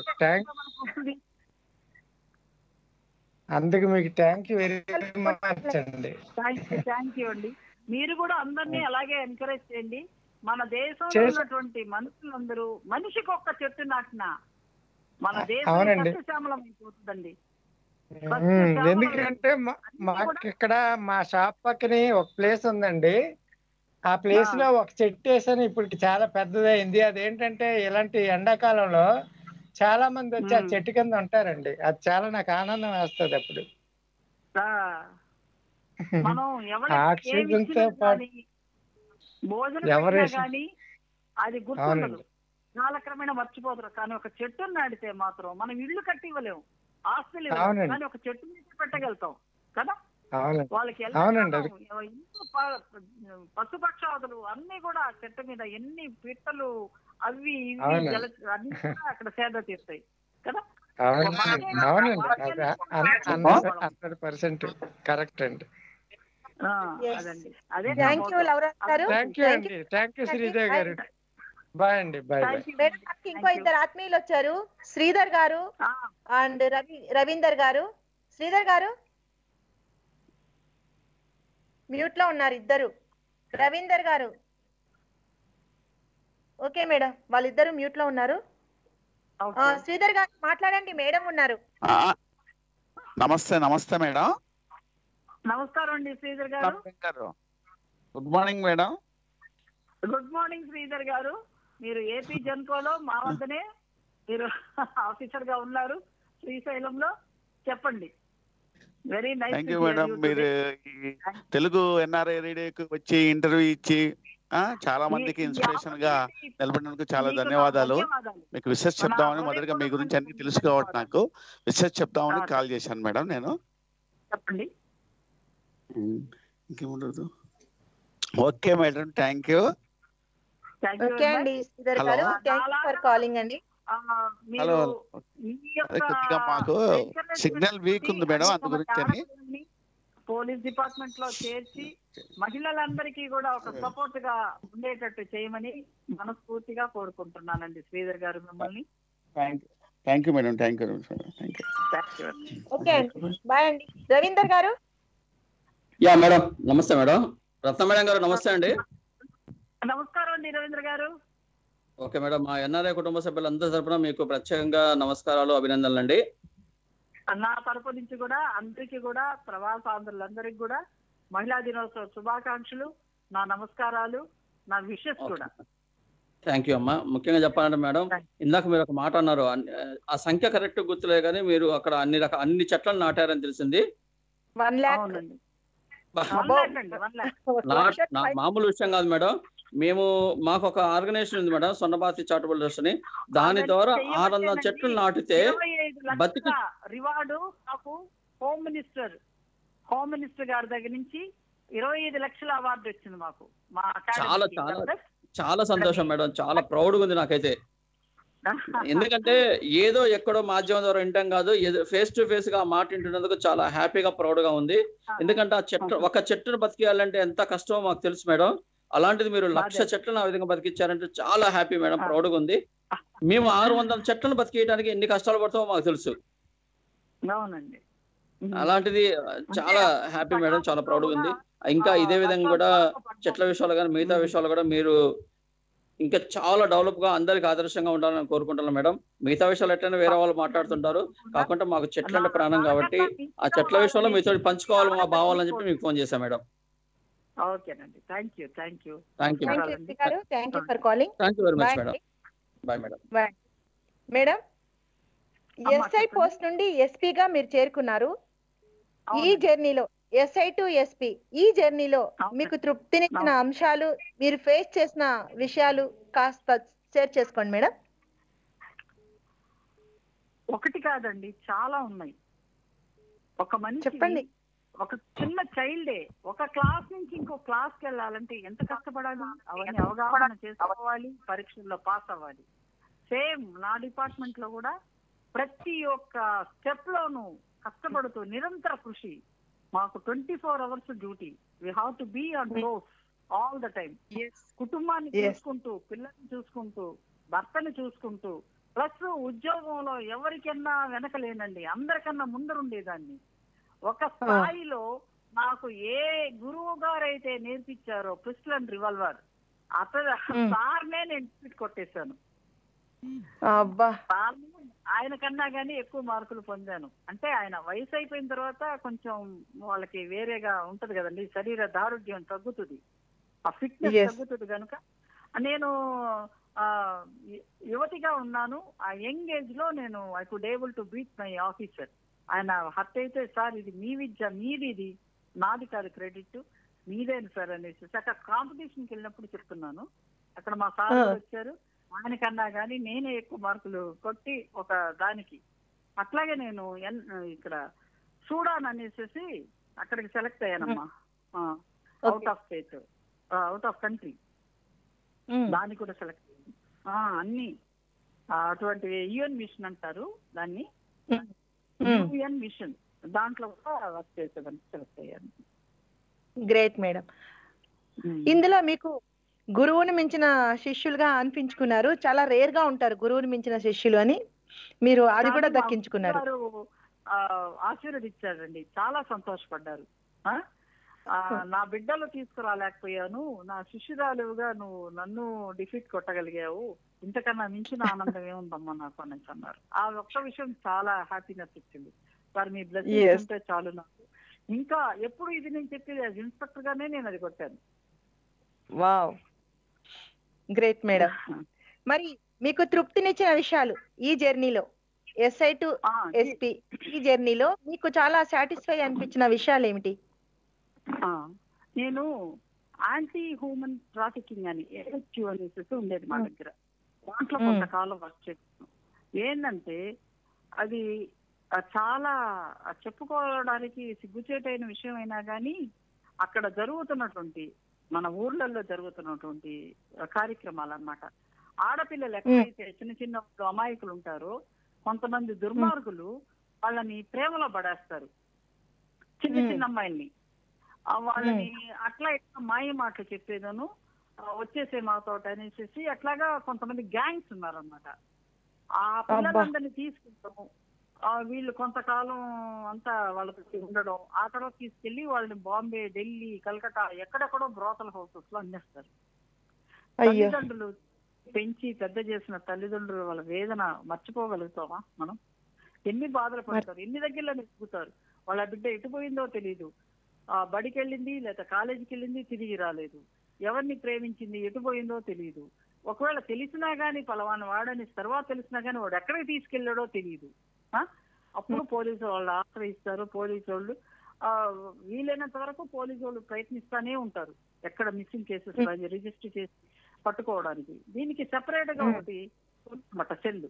థ్యాంక్ యూ వెరీ మచ్ అండి. థ్యాంక్ యూ అండి. మీరు కూడా అందరినీ అలాగే ఎంకరేజ్ చేయండి. మన దేశంలో ఉన్నటువంటి మనుషులందరూ మనిషికి ఒక్క చెట్టు నాటినా మన దేశం సస్యశ్యామలం అయిపోతుందండి. ఎందుకంటే మాకు ఇక్కడ మా షాప్ పక్కనే ఒక ప్లేస్ ఉందండి. ఆ ప్లేస్ లో ఒక చెట్టు వేసాను, ఇప్పుడు చాలా పెద్దదైంది. అదేంటంటే ఇలాంటి ఎండాకాలంలో చాలా మంది వచ్చి ఆ చెట్టు కింద ఉంటారండి. అది చాలా నాకు ఆనందం వేస్తుంది. అప్పుడు ఆక్సిజన్ తో పాటు కానీ అది గుర్తుండదు, కాలక్రమేణా మర్చిపోతారు. కానీ ఒక చెట్టును నాటితే మాత్రం మనం ఇల్లు కట్టి ఇవ్వలేము, ఆస్తులు ఇవ్వలేము, కానీ ఒక చెట్టు మీద పెట్టగలుగుతాం కదా. వాళ్ళకి పశుపక్షాదులు అన్ని కూడా చెట్టు మీద ఎన్ని పిట్టలు అవి ఇవి అన్ని కూడా అక్కడ సేద తీస్తాయి కదా. కరెక్ట్ అండి. అదే థ్యాంక్ యూ శ్రీదేవి గారు. బాయ్ అండి. బాయ్. ఇంకో ఇద్దరు ఆత్మీయులు వచ్చారు, శ్రీధర్ గారు అండ్ రవీందర్ గారు. శ్రీధర్ గారు మ్యూట్ లో ఉన్నారు ఇద్దరు. రవీందర్ గారు ఓకే మేడం, వాళ్ళిద్దరు మ్యూట్ లో ఉన్నారు. శ్రీధర్ గారు మాట్లాడండి, మేడం ఉన్నారు. నమస్తే. నమస్తే మేడం. నమస్కారం అండి Sridhar garu. Good morning madam. Good morning Sridhar garu. మీరు ఏపీ జెన్కోలో మా వద్దనే మీరు ఆఫీసర్ గా ఉన్నారు, శ్రీశైలంలో. చెప్పండి. Very nice. Thank you madam. మీరు తెలుగు ఎన్ఆర్ఐ రేడియోకి వచ్చి ఇంటర్వ్యూ ఇచ్చి చాలా మందికి ఇన్స్పిరేషన్ గా నిలబడినందుకు చాలా ధన్యవాదాలు. మీకు విషెస్ చెప్దామని మొదటిగా మీ గురించి అన్ని తెలుసుకోవడం, నాకు విషెస్ చెప్దామని కాల్ చేశాను మేడం నేను. చెప్పండి. ఇంకేముండదు. Okay madam, thank you. Thank you okay అండి Sridhar hello garu, thank you for calling అండి. హలో మీరు హలో మీ అదే యొక్క కొద్దిగా మాకు సిగ్నల్ వీక్ ఉంది మేడం, అందు గురించి అని పోలీస్ డిపార్ట్మెంట్ లో చేర్చి మహిళలందరికీ కూడా ఒక సపోర్ట్ గా ఉండేటట్టు చేయమని మనస్ఫూర్తిగా కోరుకుంటున్నానండి శ్రీధర్ గారు మిమ్మల్ని. Thank you madam, thank you. Okay అండి, బాయ్ అండి. రవీందర్ గారు. యా మేడం, నమస్తే మేడం. రత్న మేడం గారు నమస్తే అండి. నమస్కారం అండి రవీంద్ర గారు. ఓకే మేడం, మా ఎన్ఆర్ఐ కుటుంబ సభ్యులందరి తరపున మీకు ప్రత్యేకంగా నమస్కారాలు, అభినందనలు అండి. నా తరపు నుంచి కూడా అందరికీ కూడా, ప్రవాసాంధ్రులందరికీ కూడా మహిళా దినోత్సవ శుభాకాంక్షలు, నా నమస్కారాలు, నా విషెస్ కూడా. థ్యాంక్ యూ అమ్మా. ముఖ్యంగా చెప్పాలంటే మేడం, ఇందాక మీరు ఒక మాట అన్నారు, ఆ సంఖ్య కరెక్ట్ గుర్తులే కానీ మీరు అక్కడ అన్ని చెట్లను నాటారని తెలిసింది. 1 lakh. అవునండి, మామూలు విషయం కాదు మేడం. మాకు ఒక ఆర్గనైజేషన్ ఉంది మేడం, సొన్నబాతి చారిటబుల్ ట్రస్ట్ అని. దాని ద్వారా 600 చెట్లు నాటితే బతికి రివార్డు నాకు హోమ్ మినిస్టర్ గారి దగ్గర నుంచి 25 లక్షల అవార్డు వచ్చింది మాకు. మా చాలా చాలా చాలా సంతోషం మేడం, చాలా ప్రౌడ్గా ఉంది నాకైతే. ఎందుకంటే ఏదో ఎక్కడో మాధ్యమం ద్వారా వింటాం కాదు, ఫేస్ టు ఫేస్ గా మాట వింటున్నందుకు చాలా హ్యాపీగా ప్రౌడ్ గా ఉంది. ఎందుకంటే ఒక చెట్టును బతికేయాలంటే ఎంత కష్టమో మాకు తెలుసు మేడం. అలాంటిది మీరు 1,00,000 చెట్లను ఆ విధంగా బతికించారంటే చాలా హ్యాపీ మేడం, ప్రౌడ్ గా ఉంది. మేము 600 చెట్లను బతికేయడానికి ఎన్ని కష్టాలు పడతామో మాకు తెలుసు. అవునండి, అలాంటిది చాలా హ్యాపీ మేడం, చాలా ప్రౌడ్ గా ఉంది. ఇంకా ఇదే విధంగా కూడా చెట్ల విషయాలు కానీ మిగతా విషయాలు కూడా మీరు ఇంకా చాలా డెవలప్ గా అందరికి ఆదర్శంగా ఉండాలని కోరుకుంటున్నాం మేడం. మిగతా విషయాలు ఎట్లయినా వేరే వాళ్ళు మాట్లాడుతుంటారు, కాకుండా మాకు చెట్లు అంటే ప్రాణం కాబట్టి ఆ చెట్ల విషయంలో మీతో పంచుకోవాలి మా భావాలని చెప్పి మీకు ఫోన్ చేశాను మేడం. ఓకేనండి, thank you for calling. Thank you very much madam. Bye madam. Madam, SI post నుండి ఎస్పీగా మీరు చేరుకున్నారు. ఈ జర్నీలో ఎస్ఐ టు ఎస్పీ, ఈ జర్నీలో మీకు తృప్తినిచ్చిన అంశాలు, మీరు ఫేస్ చేసిన విషయాలు కాస్త షేర్ చేసుకోండి మేడం. ఒకటి కాదండి, చాలా ఉన్నాయి. ఒక మనిషి చెప్పండి. ఒక చిన్న చైల్డే ఒక క్లాస్ నుంచి ఇంకో క్లాస్ కి వెళ్ళాలంటే ఎంత కష్టపడాలి, అవన్నీ అవగాహన చేసుకోవాలి, పరీక్షల్లో పాస్ అవ్వాలి. సేమ్ నా డిపార్ట్మెంట్ లో కూడా ప్రతి ఒక్క స్టెప్ లోనూ కష్టపడుతూ నిరంతర కృషి. మాకు 24 hours duty. We have to be on toes all the time. కుటుంబాన్ని చూసుకుంటూ, పిల్లల్ని చూసుకుంటూ, భర్తని చూసుకుంటూ, ప్లస్ ఉద్యోగంలో ఎవరికన్నా వెనకలేనండి, అందరికన్నా ముందరుండేదాన్ని. ఒక స్థాయిలో నాకు ఏ గురువు గారు అయితే నేర్పించారో పిస్టల్ అండ్ రివాల్వర్, అతను సార్నే నేను ట్వీట్ కొట్టేశాను. ఆయన కన్నా గానీ ఎక్కువ మార్కులు పొందాను. అంటే ఆయన వయసు అయిపోయిన తర్వాత కొంచెం వాళ్ళకి వేరేగా ఉంటది కదండి, శరీర దారుఢ్యం తగ్గుతుంది, ఆ ఫిట్నెస్ తగ్గుతుంది. కనుక నేను యువతిగా ఉన్నాను. ఆ యంగ్ ఏజ్ లో నేను I could able to beat my officer. ఆయన హర్ట్ అయితే, సార్ ఇది మీ విద్య, మీది, ఇది నాది కాదు, క్రెడిట్ మీదేను సార్ అనేసి అక్కడ కాంపిటీషన్కి వెళ్ళినప్పుడు చెప్తున్నాను. అక్కడ మా సార్ వచ్చారు, ఆయనకన్నా కానీ నేనే ఎక్కువ మార్కులు కొట్టి ఒక దానికి. అట్లాగే నేను ఇక్కడ సూడాన్ అనేసి అక్కడికి సెలెక్ట్ అయ్యానమ్మా, out of state, out of country. దానికి కూడా సెలెక్ట్ అయ్యాను. అన్ని అటువంటి యుఎన్ మిషన్ అంటారు దాన్ని, యుఎన్ మిషన్, దాంట్లో కూడా వర్క్ చేసేదానికి సెలెక్ట్ అయ్యాను. Great madam. ఇందులో మీకు గురువుని మించిన శిష్యులుగా అనిపించుకున్నారు. చాలా రేర్ గా ఉంటారు గురువుని మించిన శిష్యులు అని, మీరు అది కూడా దక్కించుకున్నారు. ఆశీర్వదించారండి, చాలా సంతోషపడ్డారు. నా బిడ్డలు తీసుకురాలేకపోయాను, నా శిష్యురాలుగా నువ్వు నన్ను డిఫీట్ కొట్టగలిగావు, ఇంతకన్నా మించిన ఆనందం ఏముందమ్మా నాకు అనేసి అన్నారు. ఆ ఒక్క విషయం చాలా హ్యాపీనెస్ ఇచ్చింది. సార్ మీ బ్లెస్సింగ్స్ ఉంటే చాలు నాకు. ఇంకా ఎప్పుడు ఇది నేను చెప్పేది ఇన్స్పెక్టర్ గానే నేను అది కొట్టాను. Wow, great madam. మరి మీకు తృప్తినిచ్చిన విషయాలు ఈ జర్నీలో, ఎస్ఐ టు ఎస్పీ ఈ జర్నీలో మీకు చాలా సాటిస్ఫై అనిపించిన విషయాలు ఏమిటి? నేను యాంటీ హ్యూమన్ ట్రాఫికింగ్ అని ఏహెచ్యు అనేసి ఉండేది మా దగ్గర. దాంట్లో కొంతకాలం వర్క్ చేస్తాను. ఏంటంటే అది చాలా చెప్పుకోవడానికి సిగ్గుచేటైన విషయం అయినా కానీ అక్కడ జరుగుతున్నటువంటి మన ఊర్లలో జరుగుతున్నటువంటి కార్యక్రమాలు అన్నమాట. ఆడపిల్లలు ఎక్కడైతే చిన్న చిన్న అమాయకులు ఉంటారో కొంతమంది దుర్మార్గులు వాళ్ళని ప్రేమలో పడేస్తారు, చిన్న చిన్న అమ్మాయిల్ని. వాళ్ళని అట్లా ఇట్లా మాయ మాటలు చెప్పేదను, వచ్చేసే మాతో అనేసి అట్లాగా కొంతమంది గ్యాంగ్స్ ఉన్నారన్నమాట. ఆ పిల్లలందరినీ తీసుకుంటాము, వీళ్ళు కొంతకాలం అంతా వాళ్ళకి ఉండడం, ఆ తర్వాత తీసుకెళ్లి వాళ్ళని బాంబే, ఢిల్లీ, కలకత్తా ఎక్కడెక్కడో బ్రోతల్ హౌసెస్ లో అందిస్తారు. తల్లిదండ్రులు పెంచి పెద్ద చేసిన తల్లిదండ్రులు వాళ్ళ వేదన మర్చిపోగలుగుతామా మనం? ఎన్ని బాధలు పడతారు, ఎన్ని దగ్గరలో నెక్కుతారు. వాళ్ళ బిడ్డ ఎటుపోయిందో తెలియదు, బడికి వెళ్ళింది లేదా కాలేజీకి వెళ్ళింది తిరిగి రాలేదు, ఎవరిని ప్రేమించింది ఎటుపోయిందో తెలియదు. ఒకవేళ తెలిసినా గానీ పలవాని వాడని తర్వాత తెలిసినా గానీ వాడు ఎక్కడికి తీసుకెళ్లాడో తెలియదు. అప్పుడు పోలీసు వాళ్ళు ఆశ్రయిస్తారు. పోలీసు వాళ్ళు వీలైనంత వరకు పోలీసు వాళ్ళు ప్రయత్నిస్తానే ఉంటారు ఎక్కడ మిస్సింగ్ కేసెస్ రిజిస్టర్ చేసి పట్టుకోవడానికి. దీనికి సెపరేట్ గా ఒకటి అన్నమాట సెల్.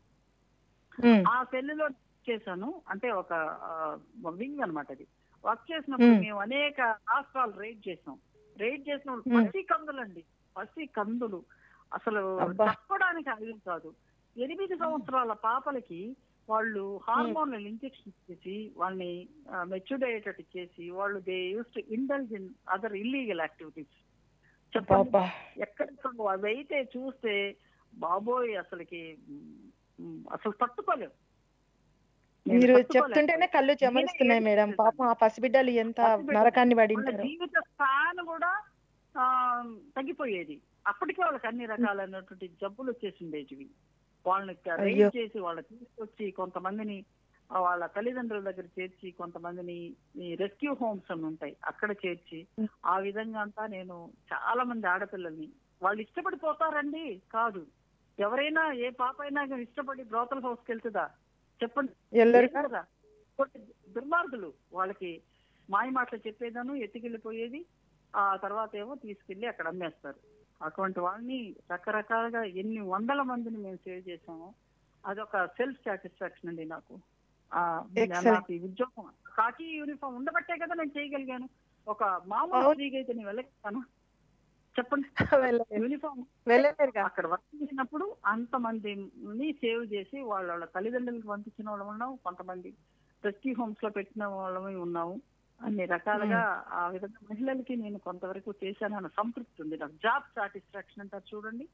ఆ సెల్లులో చేశాను, అంటే ఒక వింగ్ అనమాట. అది వర్క్ చేసినప్పుడు మేము అనేక రాష్ట్రాలు రైడ్ చేసాం. రైడ్ చేసినప్పుడు పసి కందులండి, పసి కందులు అసలు చెప్పడానికి అర్థం కాదు. 8 సంవత్సరాల పాపలకి వాళ్ళు హార్మోనల్ ఇంజెక్షన్ చేసి వాళ్ళని మెచ్యూర్డ్ అయ్యేటట్టు చేసి వాళ్ళు they use to indulge in other illegal activities. చెప్పండి, ఎక్కడెక్కడ అవైతే చూస్తే బాబోయ్ అసలుకి అసలు తట్టుకోలేము. మీరు చెప్తుంటేనే కళ్ళు చెమరుస్తున్నాయి మేడం. పాపం ఆ పసిబిడ్డలు ఎంత నరకాన్ని పడి జీవిత స్థానం కూడా తగ్గిపోయేది. అప్పటికే వాళ్ళకి అన్ని రకాలైనటువంటి జబ్బులు వచ్చేసిండేటివి. వాళ్ళని రైడ్ చేసి వాళ్ళని తీసుకొచ్చి కొంతమందిని వాళ్ళ తల్లిదండ్రుల దగ్గర చేర్చి, కొంతమందిని ఈ రెస్క్యూ హోమ్స్ అని ఉంటాయి అక్కడ చేర్చి, ఆ విధంగా అంతా నేను చాలా మంది ఆడపిల్లల్ని వాళ్ళు ఇష్టపడిపోతారండి. కాదు, ఎవరైనా ఏ పాప అయినా ఇష్టపడి బ్రోతల్ హౌస్కి వెళ్తుందా చెప్పండి? దుర్మార్గులు వాళ్ళకి మాయ మాటలు చెప్పేదాను, ఎత్తుకెళ్ళిపోయేది, ఆ తర్వాత ఏమో తీసుకెళ్లి అక్కడ అమ్మేస్తారు. అటువంటి వాళ్ళని రకరకాలుగా ఎన్ని వందల మందిని మేము సేవ్ చేసాము. అదొక సెల్ఫ్ సాటిస్ఫాక్షన్ అండి నాకు. నాకు ఈ ఉద్యోగం కాకి యూనిఫామ్ ఉండబట్టే కదా నేను చేయగలిగాను. ఒక మామూలు స్త్రీగా అయితే నేను వెళ్ళగలుగుతాను చెప్పండి? యూనిఫామ్ అక్కడ వర్క్ చేసినప్పుడు అంతమందిని సేవ్ చేసి వాళ్ళ తల్లిదండ్రులకు పంపించిన వాళ్ళం ఉన్నాము, కొంతమంది రెస్క్యూ హోమ్స్ లో పెట్టిన వాళ్ళమే ఉన్నాము. అన్ని రకాలుగా ఆ విధంగా మహిళలకి నేను కొంతవరకు చేశాను అన్న సంతృప్తి ఉంది నాకు. జాబ్ సాటిస్ఫాక్షన్ అంటారు చూడండి,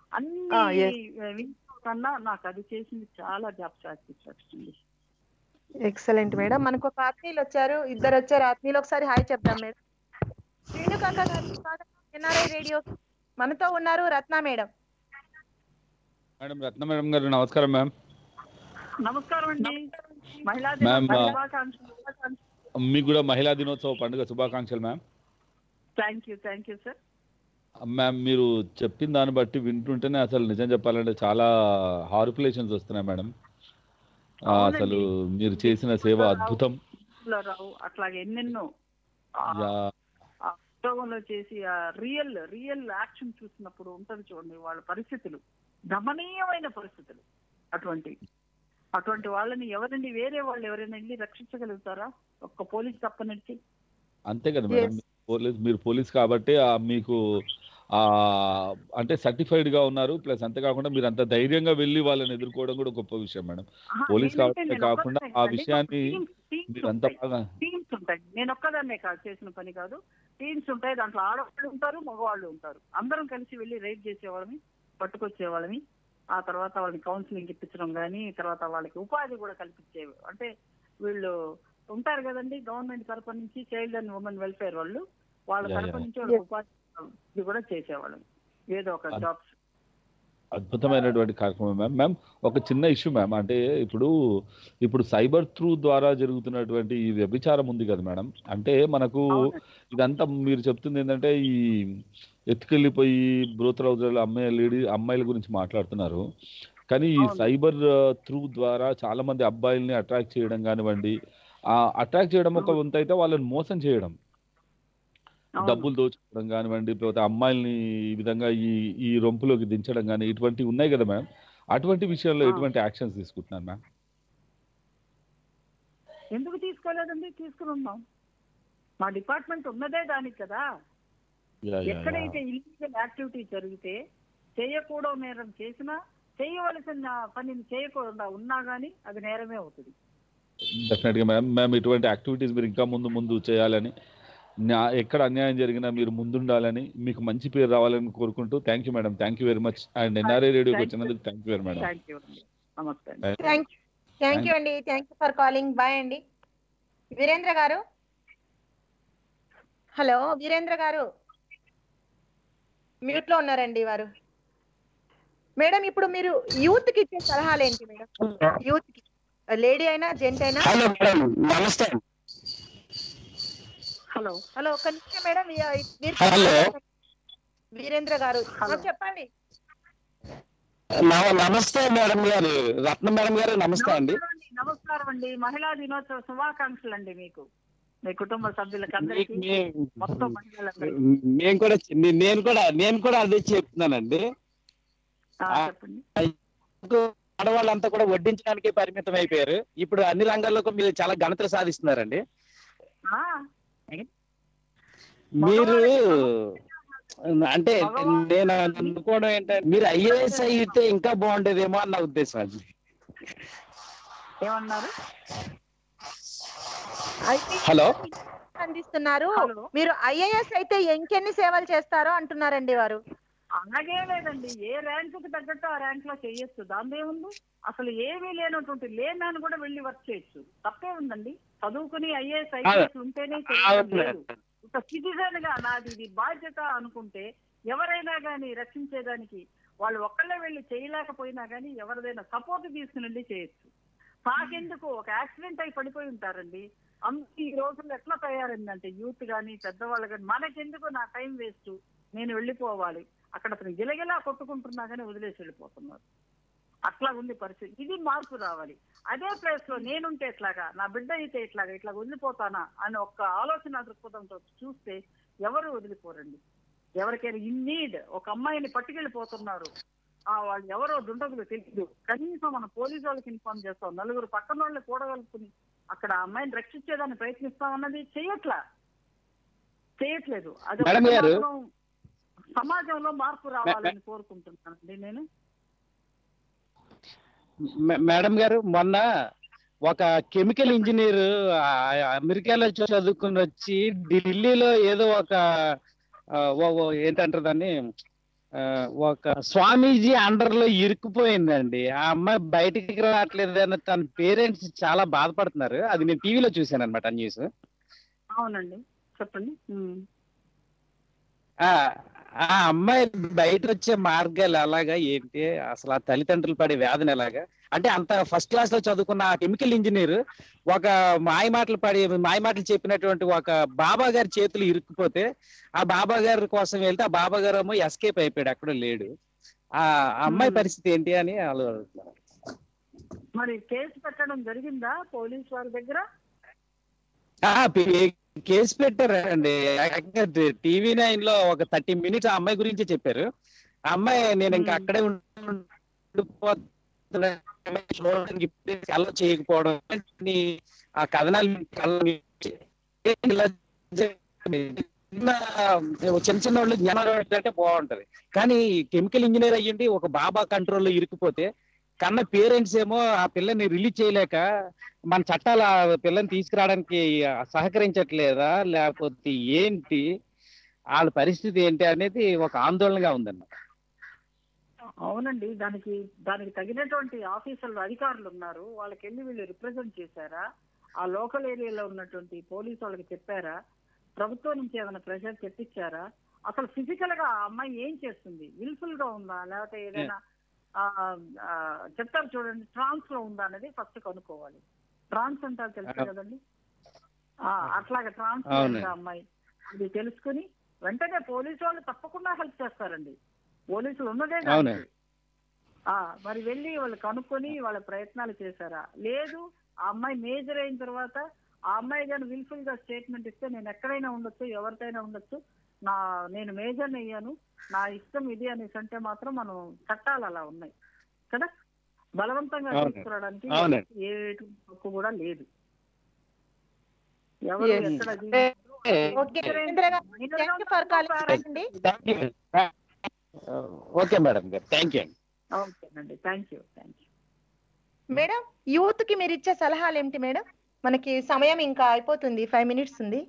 అన్ని కన్నా నాకు అది చేసింది చాలా జాబ్ సాటిస్ఫాక్షన్ ఉంది. Excellent madam. మనకు ఒక ఆత్మీయులు వచ్చారు, ఇద్దరు వచ్చారు ఆత్మీయులు. ఒకసారి హాయ్ చెప్దాం మేడం. ఎన్ఆర్ఐ రేడియో మనతో ఉన్నారు Ratna madam. Madam Ratna madam garu నమస్కారం మ్యామ్. నమస్కారం అండి. మీకు కూడా మహిళా దినోత్సవ పండుగ శుభాకాంక్షలు ma'am. Thank you sir. Ma'am మీరు చెప్పిన దాన్ని బట్టి వింటుంటేనే అసలు నిజం చెప్పాలంటే చాలా హార్ఫులేషన్స్ వస్తున్నాయి మేడం. అసలు మీరు చేసిన సేవ అద్భుతం. అట్లాగే ఎన్నెన్నో ఉద్యోగంలో చేసి ఆ రియల్ యాక్షన్ చూసినప్పుడు ఉంటది చూడండి వాళ్ళ పరిస్థితులు, దమనీయమైన పరిస్థితులు. అటువంటి వాళ్ళని ఎవరండి వేరే వాళ్ళు ఎవరైనా వెళ్ళి రక్షించగలుగుతారా ఒక్క పోలీస్ తప్పనిచ్చి? అంతే కదా మేడం, మీరు పోలీస్ కాబట్టి మీకు అంటే సర్టిఫైడ్ గా ఉన్నారు. ప్లస్ అంతేకాకుండా మీరు అంత ధైర్యంగా వెళ్ళి వాళ్ళని ఎదుర్కోవడం కూడా గొప్ప విషయం మేడం. పోలీస్ కాబట్టి కాకుండా ఆ విషయాన్ని మీరంతా బాగా టీమ్స్ ఉంటాయి. నేను ఒక్కదాన్నే కాదు చేసిన పని కాదు, టీమ్స్ ఉంటాయి. దాంట్లో ఆడవాళ్ళు ఉంటారు, మగవాళ్ళు ఉంటారు. అందరం కలిసి వెళ్ళి రైడ్ చేసేవాళ్ళని, పట్టుకొచ్చేవాళ్ళని. ఆ తర్వాత వాళ్ళని కౌన్సిలింగ్ ఇప్పించడం కానీ, తర్వాత వాళ్ళకి ఉపాధి కూడా కల్పించేవి. అంటే వీళ్ళు ఉంటారు కదండి గవర్నమెంట్ తరఫు నుంచి చైల్డ్ అండ్ ఉమెన్ వెల్ఫేర్ వాళ్ళు, వాళ్ళ తరఫు నుంచి వాళ్ళకి ఉపాధి కూడా చేసేవాళ్ళం ఏదో ఒక జాబ్స్. అద్భుతమైనటువంటి కార్యక్రమం మ్యామ్. మ్యామ్ ఒక చిన్న ఇష్యూ మ్యామ్, అంటే ఇప్పుడు సైబర్ త్రూ ద్వారా జరుగుతున్నటువంటి ఈ వ్యభిచారం ఉంది కదా మేడం, అంటే మనకు ఇదంతా మీరు చెప్తుంది ఏంటంటే ఈ ఎత్తుకెళ్ళిపోయి బ్రోతల్ హౌజర్లు అమ్మాయిల గురించి మాట్లాడుతున్నారు. కానీ ఈ సైబర్ త్రూ ద్వారా చాలా మంది అబ్బాయిల్ని అట్రాక్ట్ చేయడం కానివ్వండి, అట్రాక్ట్ చేయడం ఒక వంతు అయితే వాళ్ళని మోసం చేయడం, డబ్బులు దోచుకోవడం కానివ్వండి, లేకపోతే అమ్మాయిల్ని ఈ విధంగా ఈ రొంపులోకి దించడం కానీ ఇటువంటివి ఉన్నాయి కదా మ్యామ్. అటువంటి విషయంలో ఎటువంటి యాక్షన్స్ తీసుకుంటున్నారు మ్యామ్? ఎందుకు తీసుకోలేదండి? తీసుకుని ఉన్నాం. మా డిపార్ట్మెంట్ ఉన్నదే దానికి కదా. ఎక్కడైతే ఇల్లీగల్ యాక్టివిటీ జరిగితే చేయకూడదు నేరం చేసినా చేయవలసిన పనిని చేయకుండా ఉన్నా గానీ అది నేరమే అవుతుంది. డెఫినెట్గా మ్యామ్ ఇటువంటి యాక్టివిటీస్ మీరు ఇంకా ముందు చేయాలని, ఎక్కడ అన్యాయం జరిగినా మీరు ముందుండాలని, మీకు మంచి పేరు రావాలని కోరుకుంటూ thank you madam, thank you very much. And NRI రేడియోకి వచ్చినందుకు థ్యాంక్ యూ వెరీ మేడం. నమస్తే. థ్యాంక్ యూ అండి, thank you for calling. Bye అండి. వీరేంద్ర గారు, హలో వీరేంద్ర గారు, మ్యూట్ లో ఉన్నారండి వారు. మేడం ఇప్పుడు మీరు యూత్ కి ఇచ్చే సలహాలు ఏంటి మేడం? యూత్ కి, లేడీ అయినా జెంట్ అయినా. హలో మేడం, నమస్తే. హలో హలో ఒక్క నిమిషం మేడం, హలో వీరేంద్ర గారు చెప్పండి. నమస్తే మేడం గారు, రత్న మేడం గారు, నమస్తే అండి. నమస్కారం అండి. మహిళా దినోత్సవ శుభాకాంక్షలు అండి మీకు, మీ కుటుంబ సభ్యులకు అందరికీ, మొత్తం మహిళలందరికీ. నేను కూడా అదే చెప్తున్నానండి. ఆడవాళ్ళంతా కూడా వడ్డించడానికి పరిమితం అయిపోయారు. ఇప్పుడు అన్ని రంగాల్లో మీరు చాలా ఘనతలు సాధిస్తున్నారండి. మీరు అంటే నేను అనుకోవడం ఏంటంటే మీరు ఐఏఎస్ అయితే ఇంకా బాగుండేదేమో అన్న ఉద్దేశం అండి. ఏమన్నారు? హలో అందిస్తున్నారు. మీరు ఐఏఎస్ అయితే ఇంకెన్ని సేవలు చేస్తారో అంటున్నారండి వారు. అలాగే లేదండి, ఏ ర్యాంక్ కి తగ్గట్టు ఆ ర్యాంక్ లో చేయొచ్చు, దాందేముంది. అసలు ఏమీ లేనటువంటి లేని కూడా వెళ్ళి వర్క్ చేయొచ్చు, తప్పే ఉందండి. చదువుకుని ఐఏఎస్ ఉంటేనే చేయలేదు. ఒక సిటిజన్ గా నాది ఇది బాధ్యత అనుకుంటే ఎవరైనా గానీ రక్షించేదానికి వాళ్ళు ఒక్కళ్ళే వెళ్ళి చేయలేకపోయినా గానీ ఎవరిదైనా సపోర్ట్ తీసుకుని చేయొచ్చు. నాకెందుకు ఒక యాక్సిడెంట్ అయి పడిపోయి ఉంటారండి. ఈ రోజుల్లో ఎట్లా తయారైందంటే యూత్ గానీ పెద్దవాళ్ళు గానీ, మనకెందుకు నా టైం వేస్ట్, నేను వెళ్ళిపోవాలి, అక్కడ అతను గిలగిలా కొట్టుకుంటున్నా కానీ వదిలేసి వెళ్ళిపోతున్నారు. అట్లా ఉంది పరిస్థితి. ఇది మార్పు రావాలి. అదే ప్లేస్ లో నేనుంటే ఎట్లాగా, నా బిడ్డ అయితే ఇట్లా వదిలిపోతానా అని ఒక్క ఆలోచన దృక్పథంతో చూస్తే ఎవరు వదిలిపోరండి. ఎవరికైనా ఇన్ నీడ్ ఒక అమ్మాయిని పట్టుకెళ్ళిపోతున్నారు, వాళ్ళు ఎవరో దుండగులు తెలియదు, కనీసం మన పోలీసు వాళ్ళకి ఇన్ఫార్మ్ చేస్తాం, నలుగురు పక్కన వాళ్ళని కూడగలుపుకుని అక్కడ అమ్మాయిని రక్షించేదాన్ని ప్రయత్నిస్తామన్నది చేయట్లేదు. అది సమాజంలో మార్పు రావాలని కోరుకుంటున్నానండి నేను. మేడం గారు, మొన్న ఒక కెమికల్ ఇంజనీర్ అమెరికాలో చదువుకుని వచ్చి ఢిల్లీలో ఏదో ఒక ఏంటంటారు దాన్ని, ఒక స్వామీజీ అండర్ లో ఇరుక్కుపోయిందండి. ఆ అమ్మాయి బయటికి రావట్లేదు అని తన పేరెంట్స్ చాలా బాధపడుతున్నారు. అది నేను టీవీలో చూశాను అనమాట న్యూస్. అవునండి, చెప్పండి. ఆ అమ్మాయి బయట వచ్చే మార్గాలు ఎలాగా ఏంటి, అసలు ఆ తల్లిదండ్రులు పడే వేదన ఎలాగా, అంటే అంత ఫస్ట్ క్లాస్ లో చదువుకున్న ఆ కెమికల్ ఇంజనీర్ ఒక మాయమాటలు చెప్పినటువంటి ఒక బాబా గారి చేతులు ఇరుక్కుపోతే ఆ బాబా గారి కోసం వెళ్తే ఆ బాబా గారు ఏమో ఎస్కేప్ అయిపోయాడు, అక్కడ లేడు. ఆ అమ్మాయి పరిస్థితి ఏంటి అని ఆలోచిస్తున్నారు. మరి కేసు పెట్టడం జరిగిందా పోలీస్ వారి దగ్గర? కేసు పెట్టారండి. టీవీ 9 లో ఒక 30 minutes ఆ అమ్మాయి గురించి చెప్పారు. ఆ అమ్మాయి నేను ఇంకా అక్కడే అలా చేయకపోవడం, ఆ కథనాలు చిన్న చిన్న వాళ్ళు జ్ఞానం అంటే బాగుంటది. కానీ కెమికల్ ఇంజనీర్ అయ్యింది ఒక బాబా కంట్రోల్లో ఇరుక్కుపోతే కన్నా పేరెంట్స్ ఏమో ఆ పిల్లని రిలీజ్ చేయలేక మన చట్టాలు ఆ పిల్లని తీసుకురావడానికి సహకరించట్లేదా, లేకపోతే ఏంటి వాళ్ళ పరిస్థితి ఏంటి అనేది ఒక ఆందోళనగా ఉందన్నమాట. అవునండి, దానికి తగినటువంటి ఆఫీసర్లు అధికారులు ఉన్నారు. వాళ్ళకి వెళ్ళి వీళ్ళు రిప్రజెంట్ చేశారా? ఆ లోకల్ ఏరియాలో ఉన్నటువంటి పోలీసు వాళ్ళకి చెప్పారా? ప్రభుత్వం నుంచి ఏమైనా ప్రెషర్ తెప్పించారా? అసలు ఫిజికల్ గా ఆ అమ్మాయి ఏం చేస్తుంది? విల్ఫుల్ గా ఉందా, లేకపోతే ఏదైనా చెప్తారు చూడండి, ట్రాన్స్ లో ఉందా అనేది ఫస్ట్ కనుక్కోవాలి. ట్రాన్స్ అంటారు తెలుసు కదండి, అట్లాగే ట్రాన్స్ లో ఉందా అమ్మాయి, ఇది తెలుసుకుని వెంటనే పోలీసు వాళ్ళు తప్పకుండా హెల్ప్ చేస్తారండి. పోలీసులు ఉన్నదే కాదు. మరి వెళ్ళి వాళ్ళు కనుక్కొని వాళ్ళ ప్రయత్నాలు చేశారా? లేదు, ఆ అమ్మాయి మేజర్ అయిన తర్వాత ఆ అమ్మాయి కానీ విల్ఫుల్ గా స్టేట్మెంట్ ఇస్తే నేను ఎక్కడైనా ఉండొచ్చు, ఎవరికైనా ఉండొచ్చు, నేను మేజర్ అయ్యాను, నా ఇష్టం ఇది అనేసి అంటే మాత్రం మనం చట్టాలు అలా ఉన్నాయి కదా, బలవంతంగా తీసుకురావడానికి ఏ హక్కు కూడా లేదు. ఎవరు ఎక్కడ ఓకే రవీంద్ర గారు, థ్యాంక్ యూ ఫర్ కాలింగ్ అండి. ఓకే మేడం గారు, థ్యాంక్ యూ. ఓకేనండి, థ్యాంక్ యూ. మేడం, యూత్ కి మీరు ఇచ్చే సలహాలు ఏమిటి మేడం? మనకి సమయం ఇంకా అయిపోతుంది, 5 minutes ఉంది.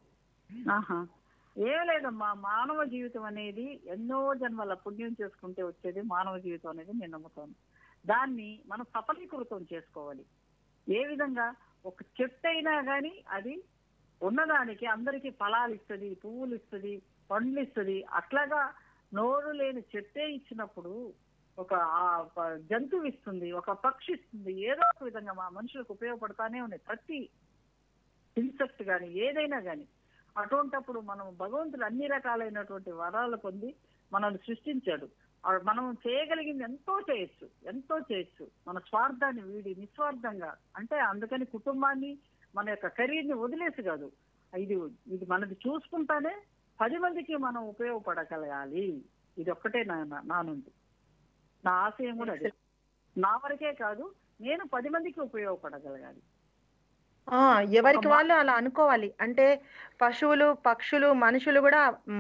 ఏం లేదమ్మా, మానవ జీవితం అనేది ఎన్నో జన్మల పుణ్యం చేసుకుంటే వచ్చేది మానవ జీవితం అనేది నేను నమ్ముతాను. దాన్ని మనం సఫలీకృతం చేసుకోవాలి. ఏ విధంగా? ఒక చెట్టు అయినా కానీ అది ఉన్నదానికి అందరికీ ఫలాలు ఇస్తుంది, పువ్వులు ఇస్తుంది, పండ్లు ఇస్తుంది. అట్లాగా నోరు లేని చెట్టే ఇచ్చినప్పుడు ఒక జంతువు ఇస్తుంది, ఒక పక్షి ఇస్తుంది. ఏదో ఒక విధంగా మా మనుషులకు ఉపయోగపడతానే ఉన్నాయి ప్రతి ఇన్సెక్ట్ కానీ ఏదైనా కానీ. అటువంటప్పుడు మనం భగవంతుడు అన్ని రకాలైనటువంటి వరాలు పొంది మనల్ని సృష్టించాడు. మనం చేయగలిగింది ఎంతో చేయొచ్చు. మన స్వార్థాన్ని వీడి నిస్వార్థంగా, అంటే అందుకని కుటుంబాన్ని మన యొక్క కెరీర్ని వదిలేసి కాదు, ఇది మనది చూసుకుంటానే 10 మందికి మనం ఉపయోగపడగలగాలి. ఇది ఒక్కటే నా నుండి నా ఆశయం కూడా అదే. నా వరకే కాదు, నేను 10 మందికి ఉపయోగపడగలగాలి. ఎవరికి వాళ్ళు అలా అనుకోవాలి. అంటే పశువులు, పక్షులు, మనుషులు కూడా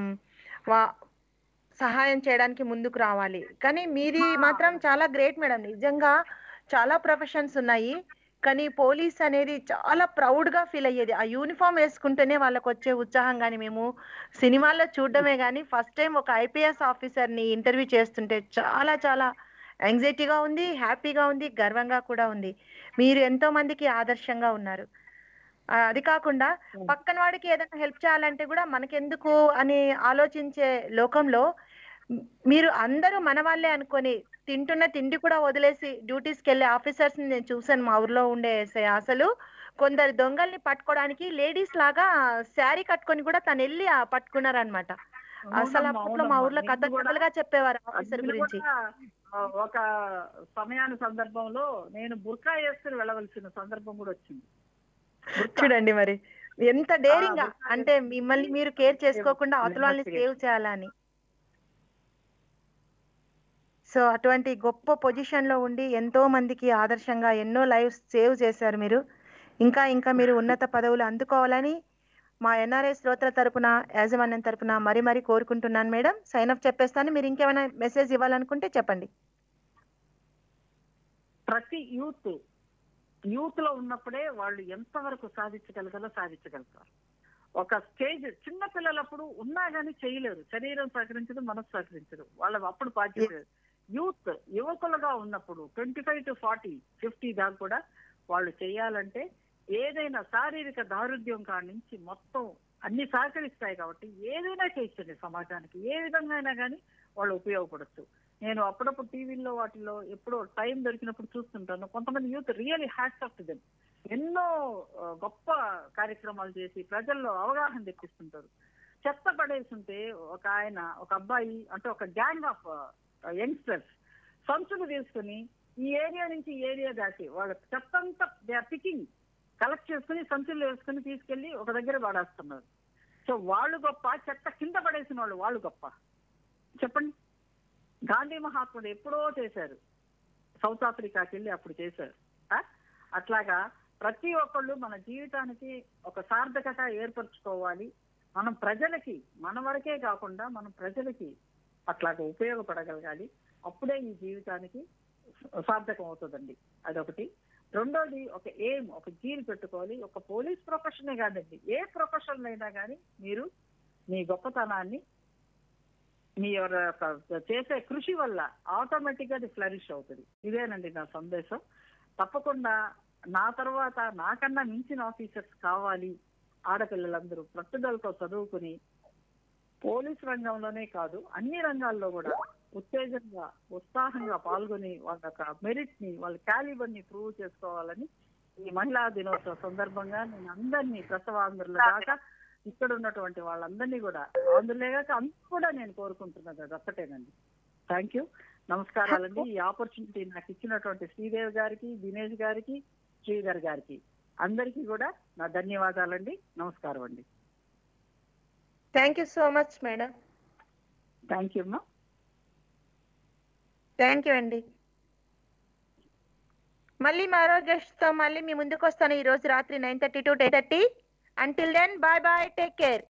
సహాయం చేయడానికి ముందుకు రావాలి. కానీ మీది మాత్రం చాలా గ్రేట్ మేడం. నిజంగా చాలా ప్రొఫెషన్స్ ఉన్నాయి, కానీ పోలీస్ అనేది చాలా ప్రౌడ్ గా ఫీల్ అయ్యేది. ఆ యూనిఫామ్ వేసుకుంటేనే వాళ్ళకి వచ్చే ఉత్సాహం కానీ మేము సినిమాల్లో చూడడమే కానీ ఫస్ట్ టైం ఒక ఐపీఎస్ ఆఫీసర్ ని ఇంటర్వ్యూ చేస్తుంటే చాలా చాలా యాంగ్జైటీగా ఉంది, హ్యాపీగా ఉంది, గర్వంగా కూడా ఉంది. మీరు ఎంతో మందికి ఆదర్శంగా ఉన్నారు. అది కాకుండా పక్కన వాడికి ఏదైనా హెల్ప్ చేయాలంటే కూడా మనకెందుకు అని ఆలోచించే లోకంలో మీరు అందరూ మన వాళ్ళే అనుకొని తింటున్న తిండి కూడా వదిలేసి డ్యూటీస్కి వెళ్ళే ఆఫీసర్స్ ని నేను చూసాను మా ఊర్లో ఉండే. అసలు కొందరు దొంగల్ని పట్టుకోవడానికి లేడీస్ లాగా శారీ కట్టుకొని కూడా తను వెళ్ళి పట్టుకున్నారనమాట. అసలు అప్పట్లో మా ఊర్లో కథలుగా చెప్పేవారు ఆఫీసర్ గురించి. ఒక సమయాన్ని సందర్భంలో నేను బుర్కా వేసుకుని వెళ్ళవలసిన సందర్భం కూడా వచ్చింది. చూడండి మరి ఎంత డేరింగ్, అంటే మిమ్మల్ని మీరు కేర్ చేసుకోకుండా అవతల వాళ్ళని సేవ్ చేయాలని. సో అటువంటి గొప్ప పొజిషన్ లో ఉండి ఎంతో మందికి ఆదర్శంగా ఎన్నో లైఫ్స్ సేవ్ చేశారు మీరు. ఇంకా మీరు ఉన్నత పదవులు అందుకోవాలని మా ఎన్ఆర్ఐ శ్రోతల తరపున, యాజమాన్యం తరపున మరీ కోరుకుంటున్నాను మేడం. సైన్ అప్ చెప్పేస్తాను, మీరు ఇంకేమైనా మెసేజ్ ఇవ్వాలనుకుంటే చెప్పండి. ప్రతి యూత్ లో ఉన్నప్పుడే వాళ్ళు ఎంతవరకు సాధించగలుగుతారు. ఒక స్టేజ్ చిన్న పిల్లలప్పుడు ఉన్నా గానీ చేయలేరు, శరీరం సహకరించదు, మనసు సహకరించదు, వాళ్ళ అప్పుడు బాధ్యత. యువకులుగా ఉన్నప్పుడు 25 to 40, 50 దాకా కూడా వాళ్ళు చేయాలంటే ఏదైనా శారీరక దారుఢ్యం కాడి నుంచి మొత్తం అన్ని సహకరిస్తాయి కాబట్టి ఏదైనా చేయొచ్చండి. సమాజానికి ఏ విధంగా అయినా కానీ వాళ్ళు ఉపయోగపడచ్చు. నేను అప్పుడప్పుడు టీవీల్లో వాటిల్లో ఎప్పుడో టైం దొరికినప్పుడు చూస్తుంటాను. కొంతమంది youth really hats off to them. ఎన్నో గొప్ప కార్యక్రమాలు చేసి ప్రజల్లో అవగాహన తెప్పిస్తుంటారు. చెత్త పడేస్తుంటే ఒక అబ్బాయి, అంటే ఒక గ్యాంగ్ ఆఫ్ యంగ్స్టర్స్ సంచులు తీసుకుని ఈ ఏరియా నుంచి ఏరియా దాటి వాళ్ళ చెత్త అంతా దే ఆర్ పికింగ్, కలెక్ట్ చేసుకుని సంచులు వేసుకుని తీసుకెళ్లి ఒక దగ్గర పడేస్తున్నారు. సో వాళ్ళు గొప్ప, చెత్త కింద పడేసిన వాళ్ళు గొప్ప? చెప్పండి. గాంధీ మహాత్ముడు ఎప్పుడో చేశారు, సౌత్ ఆఫ్రికాకి వెళ్ళి అప్పుడు చేశారు. అట్లాగా ప్రతి ఒక్కళ్ళు మన జీవితానికి ఒక సార్థకత ఏర్పరచుకోవాలి. మనం ప్రజలకి, మన వరకే కాకుండా మనం ప్రజలకి అట్లాగా ఉపయోగపడగలగాలి. అప్పుడే ఈ జీవితానికి సార్థకం అవుతుందండి. అదొకటి. రెండోది, ఒక ఎయిమ్, ఒక జీల్ పెట్టుకోవాలి. ఒక పోలీస్ ప్రొఫెషనే కాదండి, ఏ ప్రొఫెషన్ అయినా కానీ మీరు మీ గొప్పతనాన్ని మీ చేసే కృషి వల్ల ఆటోమేటిక్ గా అది ఫ్లరిష్ అవుతుంది. ఇదేనండి నా సందేశం. తప్పకుండా నా తర్వాత నాకన్నా మించిన ఆఫీసర్స్ కావాలి. ఆడపిల్లలందరూ పట్టుదలతో చదువుకుని పోలీస్ రంగంలోనే కాదు అన్ని రంగాల్లో కూడా ఉత్సాహంగా పాల్గొని వాళ్ళ యొక్క మెరిట్ ని, వాళ్ళ క్యాలిబర్ ని ప్రూవ్ చేసుకోవాలని ఈ మహిళా దినోత్సవ సందర్భంగా నేను అందరినీ, ప్రసవాంధ్రుల దాకా ఇక్కడ ఉన్నటువంటి వాళ్ళందరినీ కూడా, ఆంధ్రులే కాక అందరూ కూడా నేను కోరుకుంటున్నది అది ఒక్కటేనండి. థ్యాంక్ యూ, నమస్కారాలండి. ఈ ఆపర్చునిటీ నాకు ఇచ్చినటువంటి శ్రీదేవి గారికి, దినేష్ గారికి, శ్రీధర్ గారికి అందరికీ కూడా నా ధన్యవాదాలండి. నమస్కారం అండి. Thank you so much madam. Thank you అమ్మా. థ్యాంక్ యూ అండి. మళ్ళీ మరో గెస్ట్ తో మళ్ళీ మీ ముందుకు వస్తాను ఈ రోజు రాత్రి 9:30 to 10:30. Until then, bye bye. Take care.